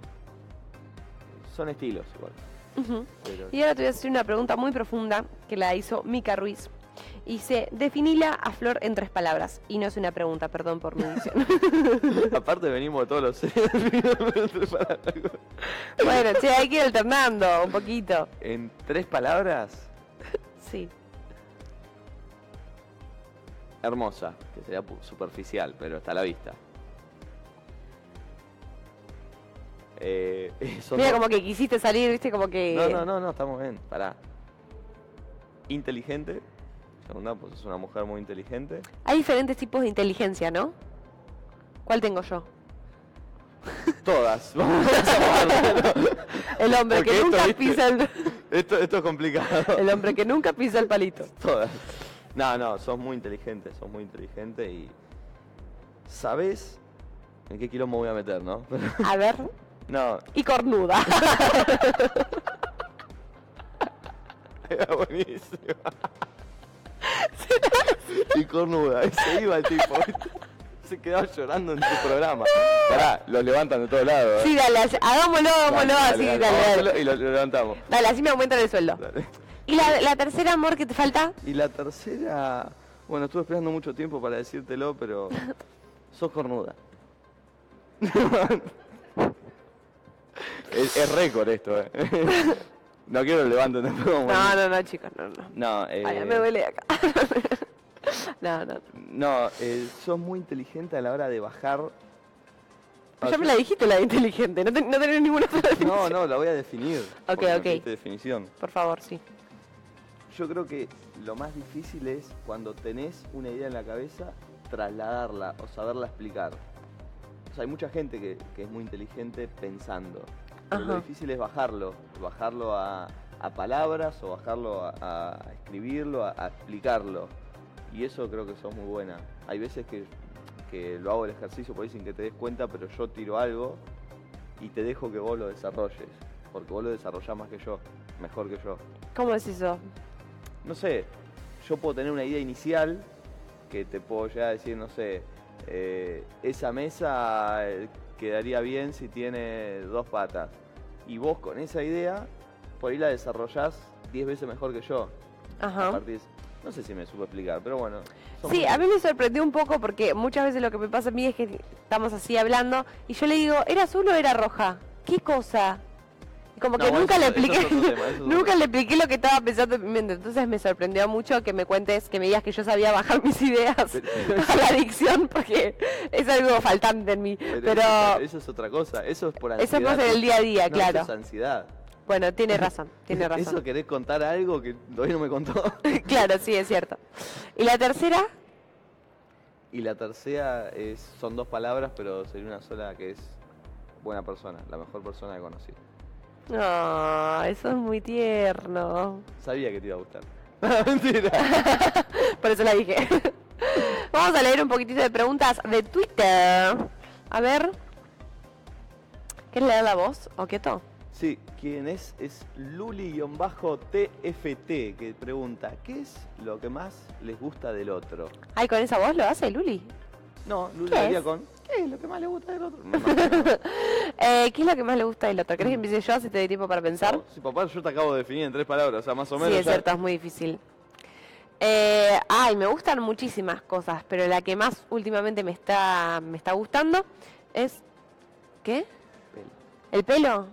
Son estilos igual. Ujú. Pero Y ahora te voy a hacer una pregunta muy profunda que la hizo Mica Ruiz. Dice, definila a Flor en tres palabras. Y no es una pregunta, perdón por mi dicción. aparte venimos todos los Bueno, che, hay que ir alternando un poquito. En tres palabras, Sí. hermosa, que sería pu- superficial, pero está a la vista. Eh, son Mira, dos- como que quisiste salir, viste, como que... No, no, no, no, estamos bien, pará. Inteligente, segunda, pues es una mujer muy inteligente. Hay diferentes tipos de inteligencia, ¿no? ¿Cuál tengo yo? Todas, vamos a llamarlo. El hombre Porque que esto, nunca ¿viste? pisa el... Esto, esto es complicado. El hombre que nunca pisa el palito. Todas. No, no, sos muy inteligente, sos muy inteligente y sabés en qué quilombo voy a meter, ¿no? A ver, No, y cornuda. era buenísimo. Y cornuda, y se iba el tipo, ¿viste? Se quedaba llorando en su programa. Pará, lo levantan de todos lados. ¿eh? Sí, dale, así- hagámoslo, hagámoslo Dale, así, dale, dale, vamos a dale. hacerlo y lo, lo levantamos. Dale, así me aumentan el sueldo. Dale. ¿Y la, la tercera, amor, que te falta? Y la tercera, bueno, estuve esperando mucho tiempo para decírtelo, pero sos cornuda. es, es récord esto, eh. No quiero que lo levanten tampoco. No, no, no, chicos, no, no. No, eh, Ay, me duele acá. No, no. no eh, sos muy inteligente a la hora de bajar Ah, ya me yo- la dijiste la de inteligente, no, te- no tenés ninguna otra definición. No, no, la voy a definir. Ok, porque no ok. existe definición. Por favor, sí. Yo creo que lo más difícil es cuando tenés una idea en la cabeza, trasladarla o saberla explicar. O sea, hay mucha gente que, que es muy inteligente pensando. Pero lo Ajá. difícil es bajarlo. Bajarlo a, a palabras o bajarlo a, a escribirlo, a, a explicarlo. Y eso creo que sos muy buena. Hay veces que, que lo hago el ejercicio por ahí sin que te des cuenta, pero yo tiro algo y te dejo que vos lo desarrolles. Porque vos lo desarrollás más que yo, mejor que yo. ¿Cómo es eso? No sé, yo puedo tener una idea inicial que te puedo llegar a decir, no sé, eh, esa mesa eh, quedaría bien si tiene dos patas. Y vos con esa idea, por ahí la desarrollás diez veces mejor que yo. A Ajá. partir de- no sé si me supo explicar, pero bueno. son Sí, muy- a mí me sorprendió un poco porque muchas veces lo que me pasa a mí es que estamos así hablando y yo le digo, ¿era azul o era roja? ¿Qué cosa? Y como No, que bueno, nunca eso- le eso es expliqué, otro tema, eso es otro nunca tema. le expliqué lo que estaba pensando en mi mente. Entonces me sorprendió mucho que me cuentes, que me digas que yo sabía bajar mis ideas Pero- a la adicción porque es algo faltante en mí. Pero, Pero, eso, es otra- eso es otra cosa, eso es por ansiedad. eso es más en el día a día, No, claro. Eso es ansiedad. Bueno, tiene razón, tiene razón. Eso querés contar algo que todavía no me contó. Claro, sí, es cierto. ¿Y la tercera? Y la tercera es, son dos palabras, pero sería una sola que es buena persona, la mejor persona que conocí. No, eso es muy tierno. Sabía que te iba a gustar. Mentira. Por eso la dije. Vamos a leer un poquitito de preguntas de Twitter. A ver. ¿Quieres leer la voz o quieto? Sí, quien es es Luli-T F T, que pregunta, ¿qué es lo que más les gusta del otro? Ay, ¿con esa voz lo hace Luli? No, Luli ¿Qué daría es? con, ¿qué es lo que más le gusta del otro? Me imagino. Eh, ¿Qué es lo que más le gusta del otro? ¿Querés que empiece yo si te doy tiempo para pensar? No, sí, papá, yo te acabo de definir en tres palabras, o sea, más o menos. Sí, es ya- cierto, es muy difícil. Eh, ay, me gustan muchísimas cosas, pero la que más últimamente me está, me está gustando es... ¿Qué? Pelo. ¿El pelo?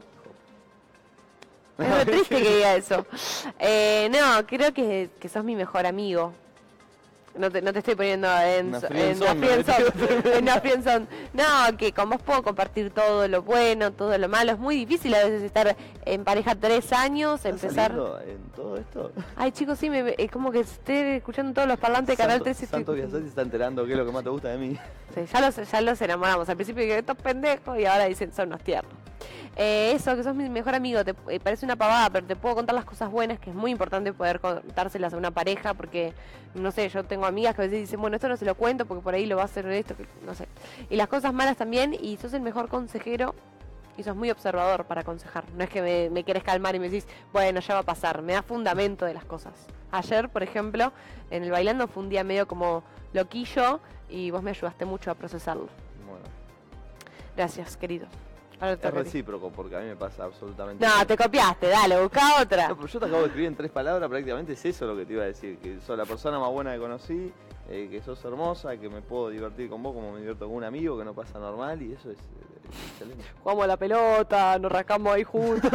Es muy triste que diga eso. Eh, no, creo que, que sos mi mejor amigo. No te, no te estoy poniendo en, Una so- en friendzone, una me friendzone, en una friendzone. No, que con vos puedo compartir todo lo bueno, todo lo malo. Es muy difícil a veces estar en pareja tres años, ¿Estás empezar... saliendo en todo esto? Ay, chicos, sí, me, es como que estoy escuchando todos los parlantes de Canal Santo- tres y estoy... Santo Biasetti se está enterando qué es lo que más te gusta de mí. Sí, ya los, ya los enamoramos. Al principio que estos pendejos y ahora dicen son unos tiernos. Eh, eso, que sos mi mejor amigo, te eh, parece una pavada, pero te puedo contar las cosas buenas, que es muy importante poder contárselas a una pareja, porque, no sé, yo tengo amigas que a veces dicen, bueno, esto no se lo cuento porque por ahí lo va a hacer esto, que, no sé. Y las cosas malas también, y sos el mejor consejero, y sos muy observador para aconsejar. No es que me, me querés calmar y me decís, bueno, ya va a pasar, me da fundamento de las cosas. Ayer, por ejemplo, en el bailando fue un día medio como loquillo, y vos me ayudaste mucho a procesarlo. Bueno, Gracias, querido. Ahora te es toca a ti. recíproco porque a mí me pasa absolutamente No, todo. te copiaste, dale, busca otra. No, pero yo te acabo de escribir en tres palabras, prácticamente es eso lo que te iba a decir, que sos la persona más buena que conocí, eh, que sos hermosa, que me puedo divertir con vos como me divierto con un amigo, que no pasa normal y eso es eh, excelente. Jugamos a la pelota, nos rascamos ahí juntos.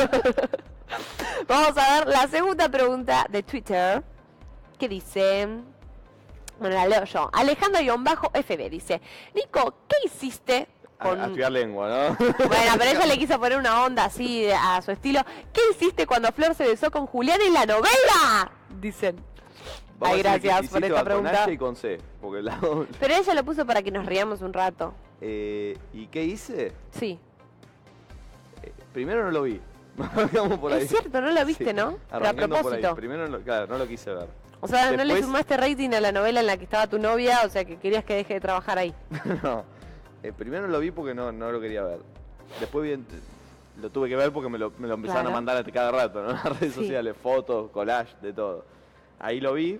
Vamos a ver la segunda pregunta de Twitter, que dice... Bueno, la leo yo. Alejandro-F B dice, Nico, ¿qué hiciste A, con... a estudiar lengua, ¿no? Bueno, pero ella le quiso poner una onda así de- a su estilo. ¿Qué hiciste cuando Flor se besó con Julián en la novela? Dicen. Vamos Ay, a decir que gracias por hiciste esta con pregunta. H y con C, porque la... Pero ella lo puso para que nos riamos un rato. Eh, ¿Y qué hice? Sí. Eh, primero no lo vi. Arrancamos por ahí. Es cierto, no lo viste, Sí, ¿no? Pero a arrancando por ahí. propósito. Primero, no lo- claro, no lo quise ver. O sea, no le Después- sumaste rating a la novela en la que estaba tu novia, o sea, que querías que deje de trabajar ahí. No, eh, primero lo vi porque no, no lo quería ver. Después bien, lo tuve que ver porque me lo, me lo empezaban Claro. a mandar a cada rato, ¿no? En las redes Sí. sociales, fotos, collage, de todo. Ahí lo vi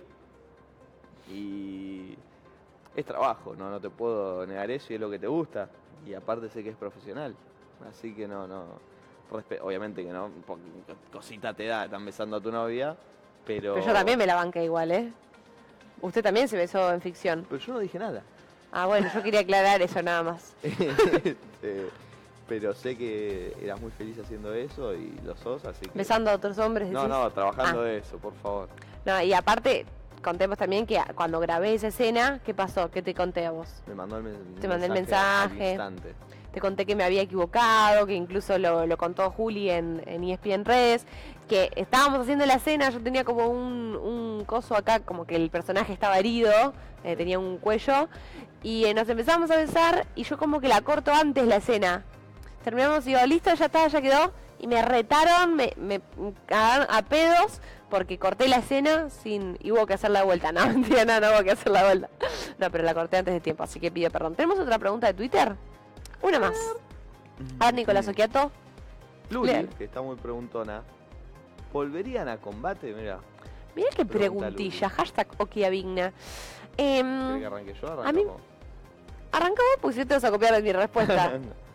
y es trabajo, ¿no? No te puedo negar eso y es lo que te gusta. Y aparte sé que es profesional. Así que no, no. respe- Obviamente que no, porque cosita te da, están besando a tu novia, pero. Pero yo también me la banqué igual, ¿eh? Usted también se besó en ficción. Pero yo no dije nada. Ah, bueno, yo quería aclarar eso nada más. Este, pero sé que eras muy feliz haciendo eso y lo sos, así que... Besando a otros hombres, No, decís. no, trabajando Ah. de eso, por favor. No, y aparte, contemos también que cuando grabé esa escena, ¿qué pasó? ¿Qué te conté a vos? Me mandó el, men- Te mandé el mensaje mensaje. al instante. Te conté que me había equivocado, que incluso lo, lo contó Juli en, en E S P N Redes, que estábamos haciendo la escena, yo tenía como un, un coso acá, como que el personaje estaba herido, eh, tenía un cuello, y eh, nos empezamos a besar, y yo como que la corto antes la escena. Terminamos y digo, listo, ya está, ya quedó, y me retaron, me, me cagaron a pedos, porque corté la escena sin y hubo que hacer la vuelta. No, mentira, no, no hubo que hacer la vuelta. No, pero la corté antes de tiempo, así que pido perdón. ¿Tenemos otra pregunta de Twitter? Una más. A ver, Nicolás Occhiato. Luli, Leal. que está muy preguntona. ¿Volverían a combate? Mira, Mirá qué Pregunta preguntilla, Luli. hashtag Okiavigna. ¿querés Eh, que arranque yo? a mí- Arrancamos. arranca vos porque si no te vas a copiar de mi respuesta.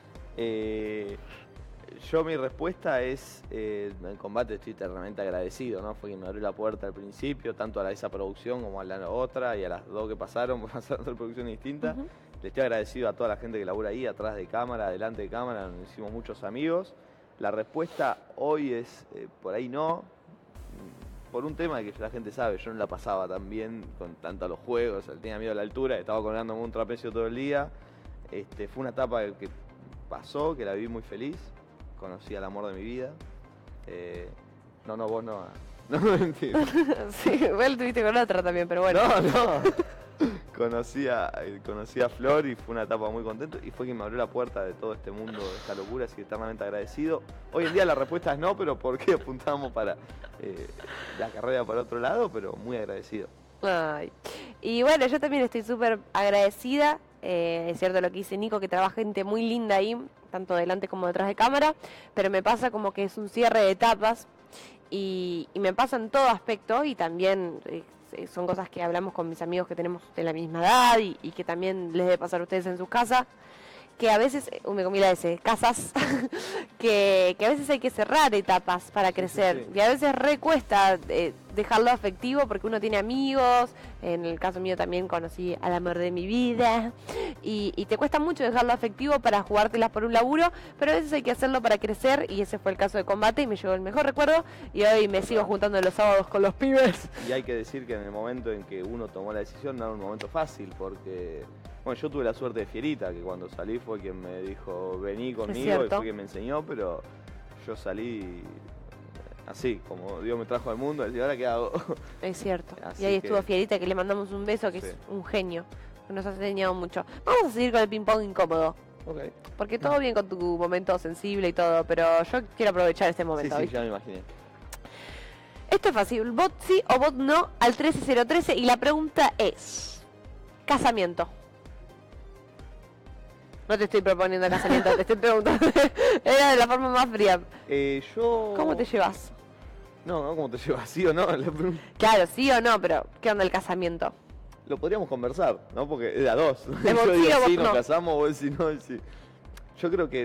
Eh, yo mi respuesta es, eh, en combate estoy eternamente agradecido, ¿no? Fue quien me abrió la puerta al principio, tanto a la- esa producción como a la otra y a las dos que pasaron, porque pasaron dos producciones distintas. Ujú. Le estoy agradecido a toda la gente que labura ahí, atrás de cámara, delante de cámara, nos hicimos muchos amigos. La respuesta hoy es, eh, por ahí no, por un tema que la gente sabe, yo no la pasaba tan bien con tanto a los juegos, tenía miedo a la altura, estaba colgando en un trapecio todo el día. Este, fue una etapa que pasó, que la viví muy feliz, conocí al amor de mi vida. Eh, no, no, vos no. No, mentira. Sí, igual tuviste con otra también, pero bueno. No, no. Conocí a, eh, conocí a Flor y fue una etapa muy contento y fue quien me abrió la puerta de todo este mundo, de esta locura, así que eternamente agradecido. Hoy en día la respuesta es no, pero porque apuntamos para eh, la carrera para otro lado, pero muy agradecido. Ay. Y bueno, yo también estoy súper agradecida. Eh, es cierto lo que dice Nico, que trabaja gente muy linda ahí, tanto delante como detrás de cámara, pero me pasa como que es un cierre de etapas y, y me pasa en todo aspecto y también eh, son cosas que hablamos con mis amigos que tenemos de la misma edad y, y que también les debe pasar a ustedes en sus casas, que a veces, uh, me comí la S, casas, que, que a veces hay que cerrar etapas para crecer. sí. Y a veces recuesta eh, dejarlo afectivo porque uno tiene amigos, en el caso mío también conocí al amor de mi vida, y, y te cuesta mucho dejarlo afectivo para jugártelas por un laburo, pero a veces hay que hacerlo para crecer, y ese fue el caso de Combate, y me llevó el mejor recuerdo, y hoy me sigo juntando los sábados con los pibes. Y hay que decir que en el momento en que uno tomó la decisión no era un momento fácil, porque bueno, yo tuve la suerte de Fierita, que cuando salí fue quien me dijo vení conmigo y cierto. fue quien me enseñó, pero yo salí así, como Dios me trajo al mundo, y ahora qué hago. Es cierto. Así Y ahí que- estuvo Fierita, que le mandamos un beso, que Sí. es un genio, que nos ha enseñado mucho. Vamos a seguir con el ping-pong incómodo, Ok. porque todo bien con tu momento sensible y todo, pero yo quiero aprovechar este Sí, momento. sí, ¿viste? ya me imaginé. Esto es fácil, bot sí o bot no al trece cero trece, y la pregunta es, casamiento. No te estoy proponiendo casamiento, te estoy preguntando. Era de la forma más fría. Eh, yo... ¿Cómo te llevas? No, no, ¿cómo te llevas? ¿Sí o no? La pregunta- Claro, sí o no, pero ¿qué onda el casamiento? Lo podríamos conversar, ¿no? Porque es de a dos. ¿Es vos Yo sí digo o vos sí, nos no? casamos, vos decís no, sí. Yo creo que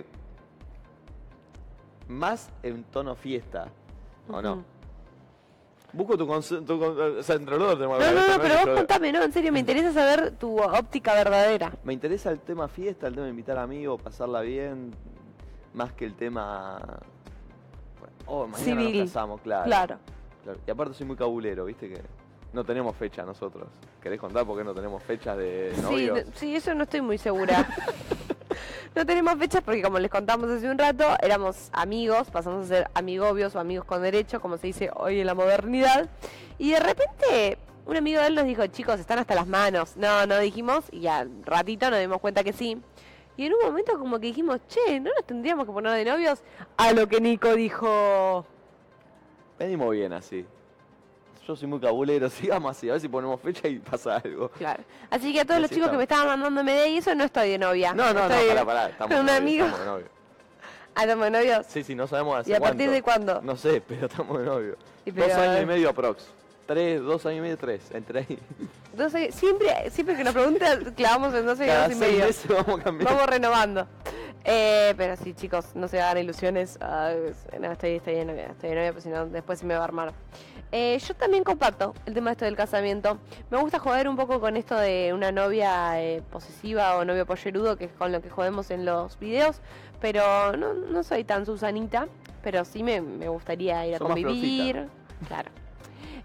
más en tono fiesta, ¿o no? Ujú. Busco tu concepto, o sea, entre los dos tenemos que No, hablar, no, no, esto pero es vos yo- contame, no, en serio, me interesa saber tu óptica verdadera. Me interesa el tema fiesta, el tema de invitar amigos, pasarla bien, más que el tema... bueno, oh, mañana Civil. nos casamos, claro, Claro. claro. Y aparte soy muy cabulero, viste que no tenemos fecha nosotros. ¿Querés contar por qué no tenemos fechas de Sí, novios? no- sí, eso no estoy muy segura. No tenemos fechas porque, como les contamos hace un rato, éramos amigos, pasamos a ser amigobios o amigos con derecho, como se dice hoy en la modernidad. Y de repente, un amigo de él nos dijo, chicos, están hasta las manos. No, no dijimos, y al ratito nos dimos cuenta que sí. Y en un momento como que dijimos, che, ¿no nos tendríamos que poner de novios? A lo que Nico dijo, Venimos bien así. Yo soy muy cabulero, sigamos así, a ver si ponemos fecha y pasa algo. claro. Así que a todos los Así chicos que me estamos. estaban mandando M D y eso, no estoy de novia. No, no, no, Estoy pará, pará, estamos con un de novio, amigo. estamos de novio. Ah, ¿estamos de novios? Sí, sí, no sabemos hace ¿Y a partir cuánto. de cuándo? No sé, pero estamos de novio. Y Dos pero- años y medio aprox. Tres, dos años y medio, tres, entre ahí. Entonces, siempre, siempre que nos preguntan, clavamos en doce Cada años y seis medio. meses vamos cambiando. Vamos renovando. Eh, pero sí, chicos, no se hagan ilusiones. Ah, no, estoy, estoy de novia, estoy de novia, porque si no, después se me va a armar. Eh, yo también comparto el tema esto del casamiento. Me gusta joder un poco con esto de una novia eh, posesiva o novio pollerudo, que es con lo que jodemos en los videos. Pero no, no soy tan Susanita, pero sí me, me gustaría ir a Sos más convivir. Claro.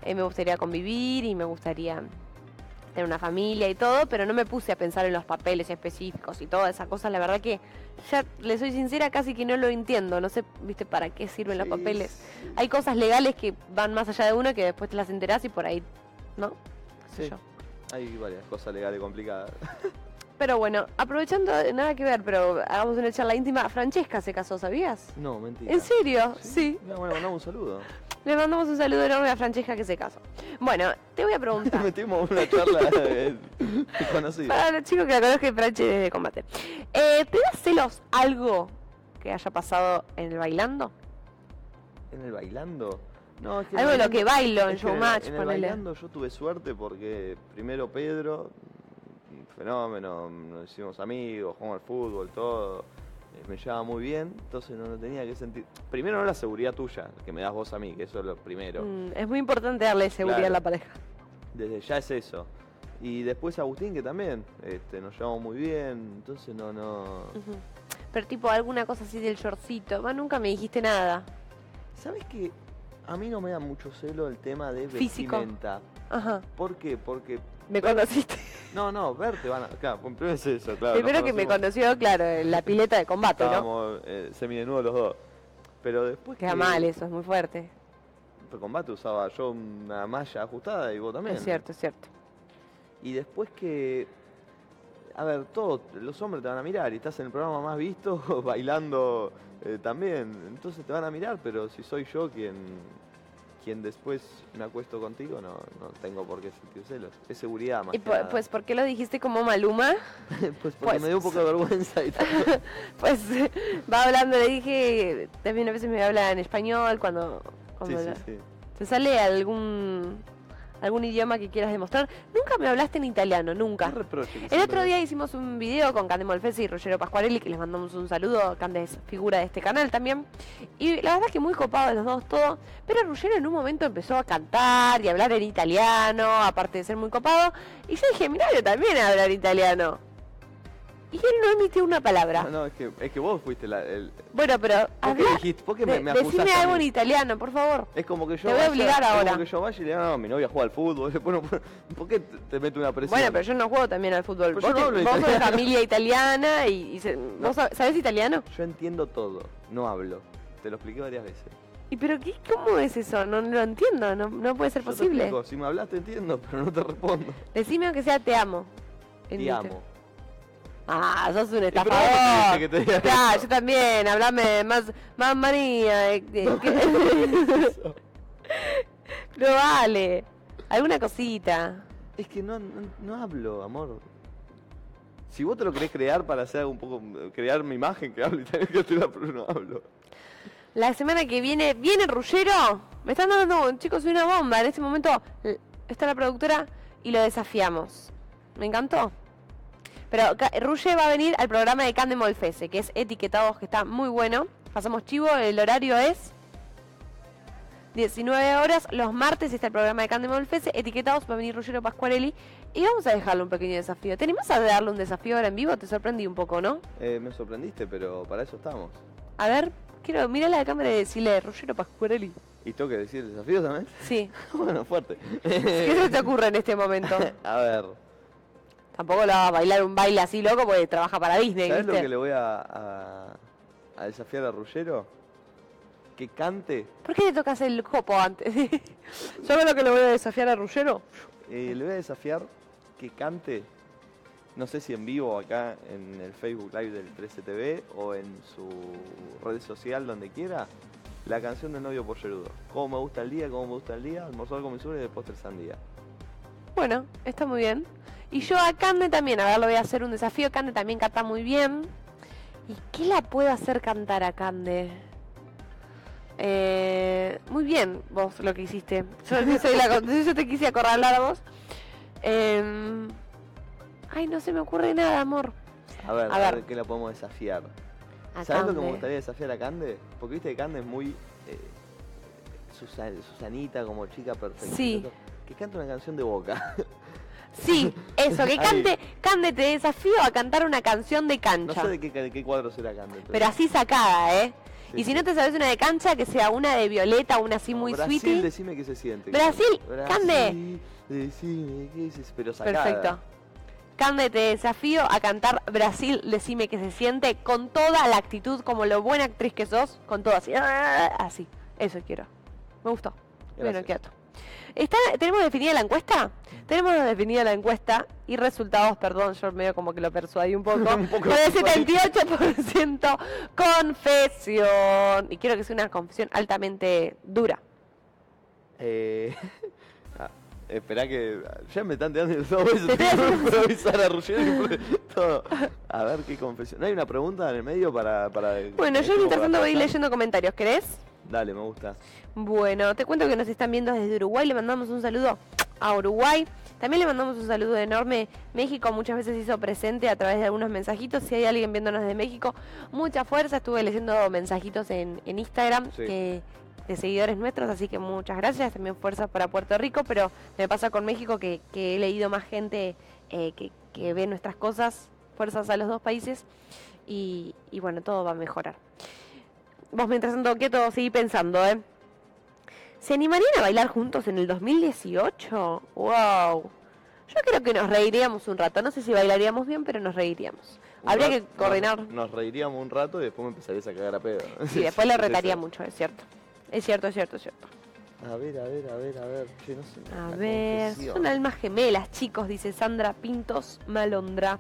eh, me gustaría convivir y me gustaría tener una familia y todo, pero no me puse a pensar en los papeles específicos y todas esas cosas. La verdad que, ya le soy sincera, casi que no lo entiendo. No sé, viste, para qué sirven los Sí, papeles. sí. Hay cosas legales que van más allá de uno que después te las enterás y por ahí, ¿no? Qué sé Sí. yo. Hay varias cosas legales complicadas. Pero bueno, aprovechando, nada que ver, pero hagamos una charla íntima. Francesca se casó, ¿sabías? No, mentira. ¿En serio? Sí. No, bueno, mandamos un saludo. Le mandamos un saludo enorme a Francesca que se casó. Bueno, te voy a preguntar. Metimos una charla eh, conocida. Para los chicos que la conozcan, Franche de combate. Eh, ¿Te da celos algo que haya pasado en el bailando? ¿En el bailando? No, es que Algo de lo bailando- que bailo en es que en el- Showmatch, En el ponele. bailando yo tuve suerte porque primero Pedro, un fenómeno, nos hicimos amigos, jugamos al fútbol, todo. eh, Me llevaba muy bien, entonces no, no tenía que sentir. Primero no la seguridad tuya, que me das vos a mí, que eso es lo primero. Mm, es muy importante darle seguridad Claro. a la pareja. Desde ya es eso. Y después Agustín, que también este, nos llevamos muy bien, entonces no, no. Ujú. Pero tipo alguna cosa así del shortcito. Va, nunca me dijiste nada. ¿Sabes qué? A mí no me da mucho celo el tema de Físico. vestimenta. Ajá. ¿Por qué? Porque. Me conociste. No, no, verte van a. Claro, primero es eso, claro. Primero nos que me conocimos, conoció, claro, en la pileta de combate, ¿no? Estábamos eh, semidenudos los dos. Pero después. Queda que- mal eso, es muy fuerte. En combate usaba yo una malla ajustada y vos también. Es cierto, es cierto. Y después que. A ver, todos los hombres te van a mirar y estás en el programa más visto bailando eh, también. Entonces te van a mirar, pero si soy yo quien quien después me acuesto contigo, no, no tengo por qué sentir celos. Es seguridad más Y que po- nada. pues, ¿por qué lo dijiste como Maluma? Pues porque pues- me dio un poco de vergüenza y todo. Pues va hablando, le dije, también a veces me habla en español cuando, Sí, cuando sí, la- sí. te sale algún algún idioma que quieras demostrar. Nunca me hablaste en italiano, nunca. ¿Qué reproche que El siempre otro me- día hicimos un video con Cande Molfesi y Ruggero Pasquarelli, que les mandamos un saludo. Cande es figura de este canal también. Y la verdad es que muy copado los dos, todo. Pero Ruggero en un momento empezó a cantar y a hablar en italiano, aparte de ser muy copado. Y yo dije, mirá, yo también a hablar italiano. Y él no emitió una palabra. No, no, es que, es que vos fuiste la, el... Bueno, pero ¿Por qué habla, dijiste? ¿Por qué me, de- me acusaste decime a algo en mí? italiano, por favor. Es como que yo Te voy a vaya- obligar es ahora. como que yo vaya y le diga, no, mi novia juega al fútbol. Bueno, ¿por qué te, te meto una presión? Bueno, pero yo no juego también al fútbol. Pero Vos, yo no te- hablo vos sos de italiano. familia italiana y, y se- ¿vos sab- sabés italiano? Yo entiendo todo, no hablo. Te lo expliqué varias veces. ¿Y pero qué, cómo es eso? No, no lo entiendo, no, no puede ser Yo te posible. explico, si me hablas te entiendo, pero no te respondo. Decime aunque sea te amo. En Te Twitter. amo. Ah, sos un pero vos estafador. no querés que te diga Ya, eso. yo también, hablame más, más María. eh, eh, que- Pero vale, alguna cosita. Es que no, no, no hablo, amor. Si vos te lo querés crear para hacer un poco, crear mi imagen que hablo italiano, que te la, pero no hablo. La semana que viene, ¿viene Ruggero? Me están dando, chicos, una bomba. En este momento l- está la productora y lo desafiamos. Me encantó. Pero Ca- Ruggero va a venir al programa de Cande Molfese, que es Etiquetados, que está muy bueno. Pasamos chivo, el horario es diecinueve horas. Los martes está el programa de Cande Molfese. Etiquetados, va a venir Ruggero Pasquarelli. Y vamos a dejarle un pequeño desafío. ¿Te animás a darle un desafío ahora en vivo? Te sorprendí un poco, ¿no? Eh, me sorprendiste, pero para eso estamos. A ver, quiero mirar la cámara y decirle Ruggero Pasquarelli. ¿Y tengo que decir el desafío también? Sí. Bueno, fuerte. ¿Qué se te ocurre en este momento? A ver, Tampoco la va a bailar un baile así loco porque trabaja para Disney, ¿sabes lo ¿viste? que le voy a, a, a desafiar a Ruggero? Que cante. ¿Por qué le tocas el copo antes? ¿Sabes lo que le voy a desafiar a Ruggero? Eh, le voy a desafiar que cante, no sé si en vivo acá en el Facebook Live del trece T V o en su red social, donde quiera, la canción del novio pollerudo. Cómo me gusta el día, cómo me gusta el día, almorzar con mi suegra y después el sandía. Bueno, está muy bien. Y yo a Cande también, a ver, le voy a hacer un desafío. Cande también canta muy bien. ¿Y qué la puedo hacer cantar a Cande? Eh, muy bien vos lo que hiciste. Yo, soy la, yo te quise acorralar a vos. Eh, ay, no se me ocurre nada, amor. A ver, A a, ver. ver. qué la podemos desafiar. A ¿Sabes lo que Cande. me gustaría desafiar a Cande? Porque viste que Cande es muy eh, Susan- Susanita, como chica perfecta. Sí. Que cante una canción de Boca. Sí, eso, que Ahí. cante, Cande, te desafío a cantar una canción de No cancha. sé de qué, de qué cuadro será Cande. Pero así sacada, ¿eh? y si sí. no te sabes una de cancha, que sea una de Violeta, una así muy Brasil, sweetie. decime qué se siente. Brasil, Cande. Brasil, decime qué se pero sacada. Perfecto. Cande, te desafío a cantar Brasil, decime que se siente, con toda la actitud, como lo buena actriz que sos, con todo así. Así, eso quiero. Me gustó. Bueno, Gracias. quieto. ¿Está, ¿Tenemos definida la encuesta? Tenemos definida la encuesta y resultados, perdón, yo medio como que lo persuadí un poco. Un poco Con el persuadí. setenta y ocho por ciento confesión. Y quiero que sea una confesión altamente dura. Eh, ah, esperá que. Ya me están tirando dos veces. Te estoy Tengo que haciendo- improvisar a Ruggeri, todo. A ver qué confesión. ¿No hay una pregunta en el medio para. para Bueno, eh, yo como mientras para tanto voy pasar? leyendo comentarios, ¿querés? Dale, me gusta. Bueno, te cuento que nos están viendo desde Uruguay, le mandamos un saludo a Uruguay. También le mandamos un saludo enorme. México muchas veces hizo presente a través de algunos mensajitos. Si hay alguien viéndonos de México, mucha fuerza. Estuve leyendo mensajitos en, en Instagram Sí. que, de seguidores nuestros, así que muchas gracias. También fuerza para Puerto Rico, pero me pasa con México que, que he leído más gente eh, que, que ve nuestras cosas. Fuerzas a los dos países y, y bueno, todo va a mejorar. Vos mientras tanto quieto, seguí pensando, ¿eh? ¿Se animarían a bailar juntos en el dos mil dieciocho? ¡Wow! Yo creo que nos reiríamos un rato. No sé si bailaríamos bien, pero nos reiríamos. Un Habría rato- que coordinar. Nos, nos reiríamos un rato y después me empezarías a cagar a pedo. Sí, después le Sí, retaría sí. mucho, es cierto. Es cierto, es cierto, es cierto. A ver, a ver, a ver, a ver. Che, no sé. A la ver, confesión. son almas gemelas, chicos, dice Sandra Pintos Malondra.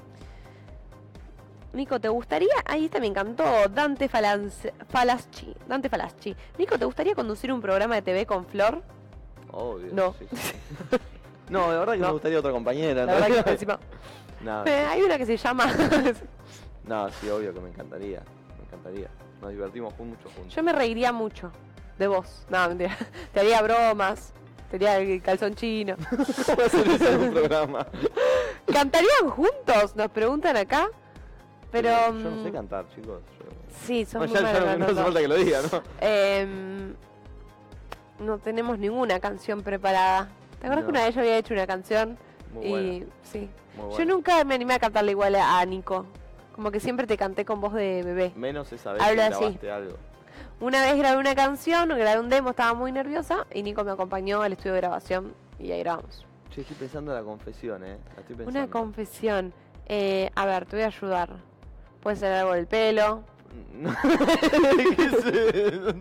Nico, ¿te gustaría? Ahí está, me encantó. Dante Falance- Falaschi. Dante Falaschi. Nico, ¿te gustaría conducir un programa de T V con Flor? Obvio. No. sí, sí. No, la verdad que No. me gustaría otra compañera. La ¿no? verdad que encima- No, Eh, hay una que se llama... no, sí, obvio que me encantaría. Me encantaría. Nos divertimos jun- mucho juntos. Yo me reiría mucho de vos. No, mentira. Te haría bromas. Te haría el calzón chino. ¿Cómo hacer eso en un programa? ¿Cantarían juntos? Nos preguntan acá. Pero... Yo no sé mm, cantar, chicos. Yo... Sí, sos No, muy ya, malos ya no, no hace cantando. falta que lo diga, ¿no? Em, no tenemos ninguna canción preparada. ¿Te acuerdas No. que una vez yo había hecho una canción? Muy y buena. sí. Muy Yo buena. nunca me animé a cantarle igual a, a Nico. Como que siempre te canté con voz de bebé. Menos esa vez Habla que así. grabaste algo. Una vez grabé una canción, grabé un demo, estaba muy nerviosa y Nico me acompañó al estudio de grabación y ahí grabamos. Che, estoy pensando en la confesión, ¿eh? La estoy pensando. Una confesión. Eh, a ver, te voy a ayudar. Puede ser algo del pelo. No. ¿Qué es eso?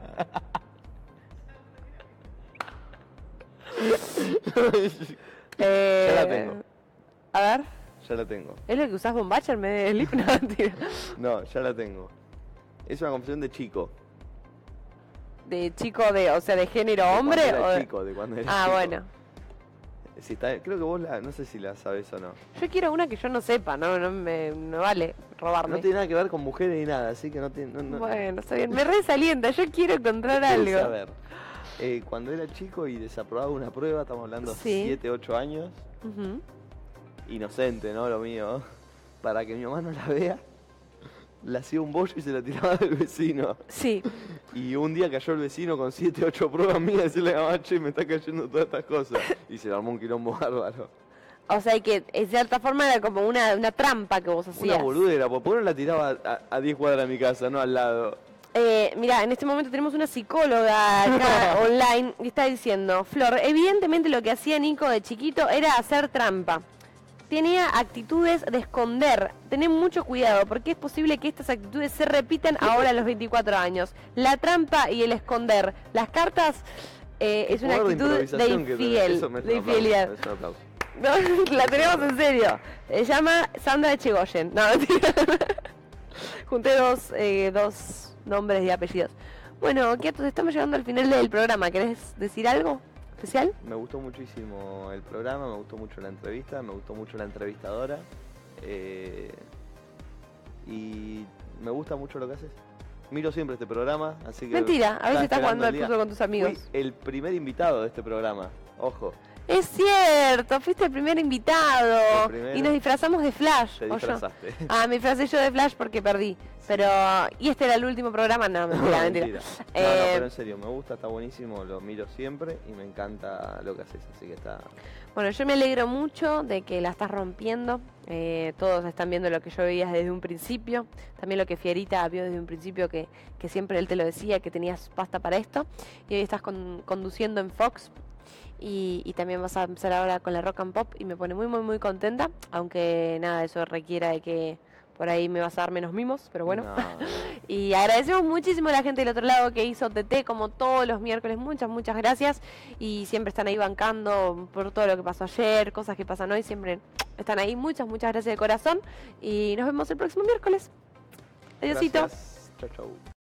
Eh, Ya la tengo. A ver, Ya la tengo. ¿es lo que usás bombacha en vez de slip? No, mentira. No, ya la tengo. Es una confesión de chico. De chico de, o sea, de género De hombre cuando era o de- chico, de cuando era Ah, chico. bueno. Si está, creo que vos la, no sé si la sabes o no. Yo quiero una que yo no sepa, no, no me no vale robarme. No tiene nada que ver con mujeres ni nada, así que no tiene. No, no- Bueno, está bien. Me resalienta, yo quiero encontrar algo. A ver, eh, cuando era chico y desaprobaba una prueba, estamos hablando Sí. siete, ocho años, Ujú. inocente, ¿no? Lo mío. Para que mi mamá no la vea, le hacía un bollo y se la tiraba del vecino. Sí. Y un día cayó el vecino con siete, ocho pruebas mías y decirle a mi mamá, che, me está cayendo todas estas cosas. Y se le armó un quilombo bárbaro. O sea, que en cierta forma era como una, una trampa que vos hacías. Una boludera, porque ¿por qué no la tiraba a- a diez cuadras de mi casa, no al lado? Eh, mira, en este momento tenemos una psicóloga acá online y está diciendo, Flor, evidentemente lo que hacía Nico de chiquito era hacer trampa. Tenía actitudes de esconder. Tened mucho cuidado porque es posible que estas actitudes se repitan ahora a los veinticuatro años. La trampa y el esconder. Las cartas eh, es una Poder de actitud de improvisación que tenés. infiel, Eso merece de un aplauso, infidelidad. merece un aplauso. No, la tenemos en serio. Se llama Sandra Echegoyen. No, mentira. Junté dos, eh, dos nombres y apellidos. Bueno, Quietos, estamos llegando al final del programa. ¿Querés decir algo especial? Me gustó muchísimo el programa, me gustó mucho la entrevista, me gustó mucho la entrevistadora. eh, y me gusta mucho lo que haces. Miro siempre este programa, así que... Mentira, a veces estás esperando jugando al el día. fútbol con tus amigos. Fui el primer invitado de este programa, ojo. Es cierto, fuiste el primer invitado. El primero. Y nos disfrazamos de Flash. Te ¿o yo? disfrazaste. Ah, me disfracé yo de Flash porque perdí. Pero, ¿y este era el último programa? No, mentira, mentira. Mentira. No, no, Eh, pero en serio, me gusta, está buenísimo, lo miro siempre y me encanta lo que haces, así que está... Bueno, yo me alegro mucho de que la estás rompiendo. Eh, todos están viendo lo que yo veía desde un principio. También lo que Fierita vio desde un principio, que, que siempre él te lo decía, que tenías pasta para esto. Y hoy estás con, conduciendo en Fox. Y, y también vas a empezar ahora con la Rock and Pop. Y me pone muy, muy, muy contenta. Aunque nada, eso requiera de que por ahí me vas a dar menos mimos, pero bueno. No, no. Y agradecemos muchísimo a la gente del otro lado que hizo T T como todos los miércoles. Muchas, muchas gracias. Y siempre están ahí bancando por todo lo que pasó ayer, cosas que pasan hoy. Siempre están ahí. Muchas, muchas gracias de corazón. Y nos vemos el próximo miércoles. Adiósito. Gracias. Chau, chau.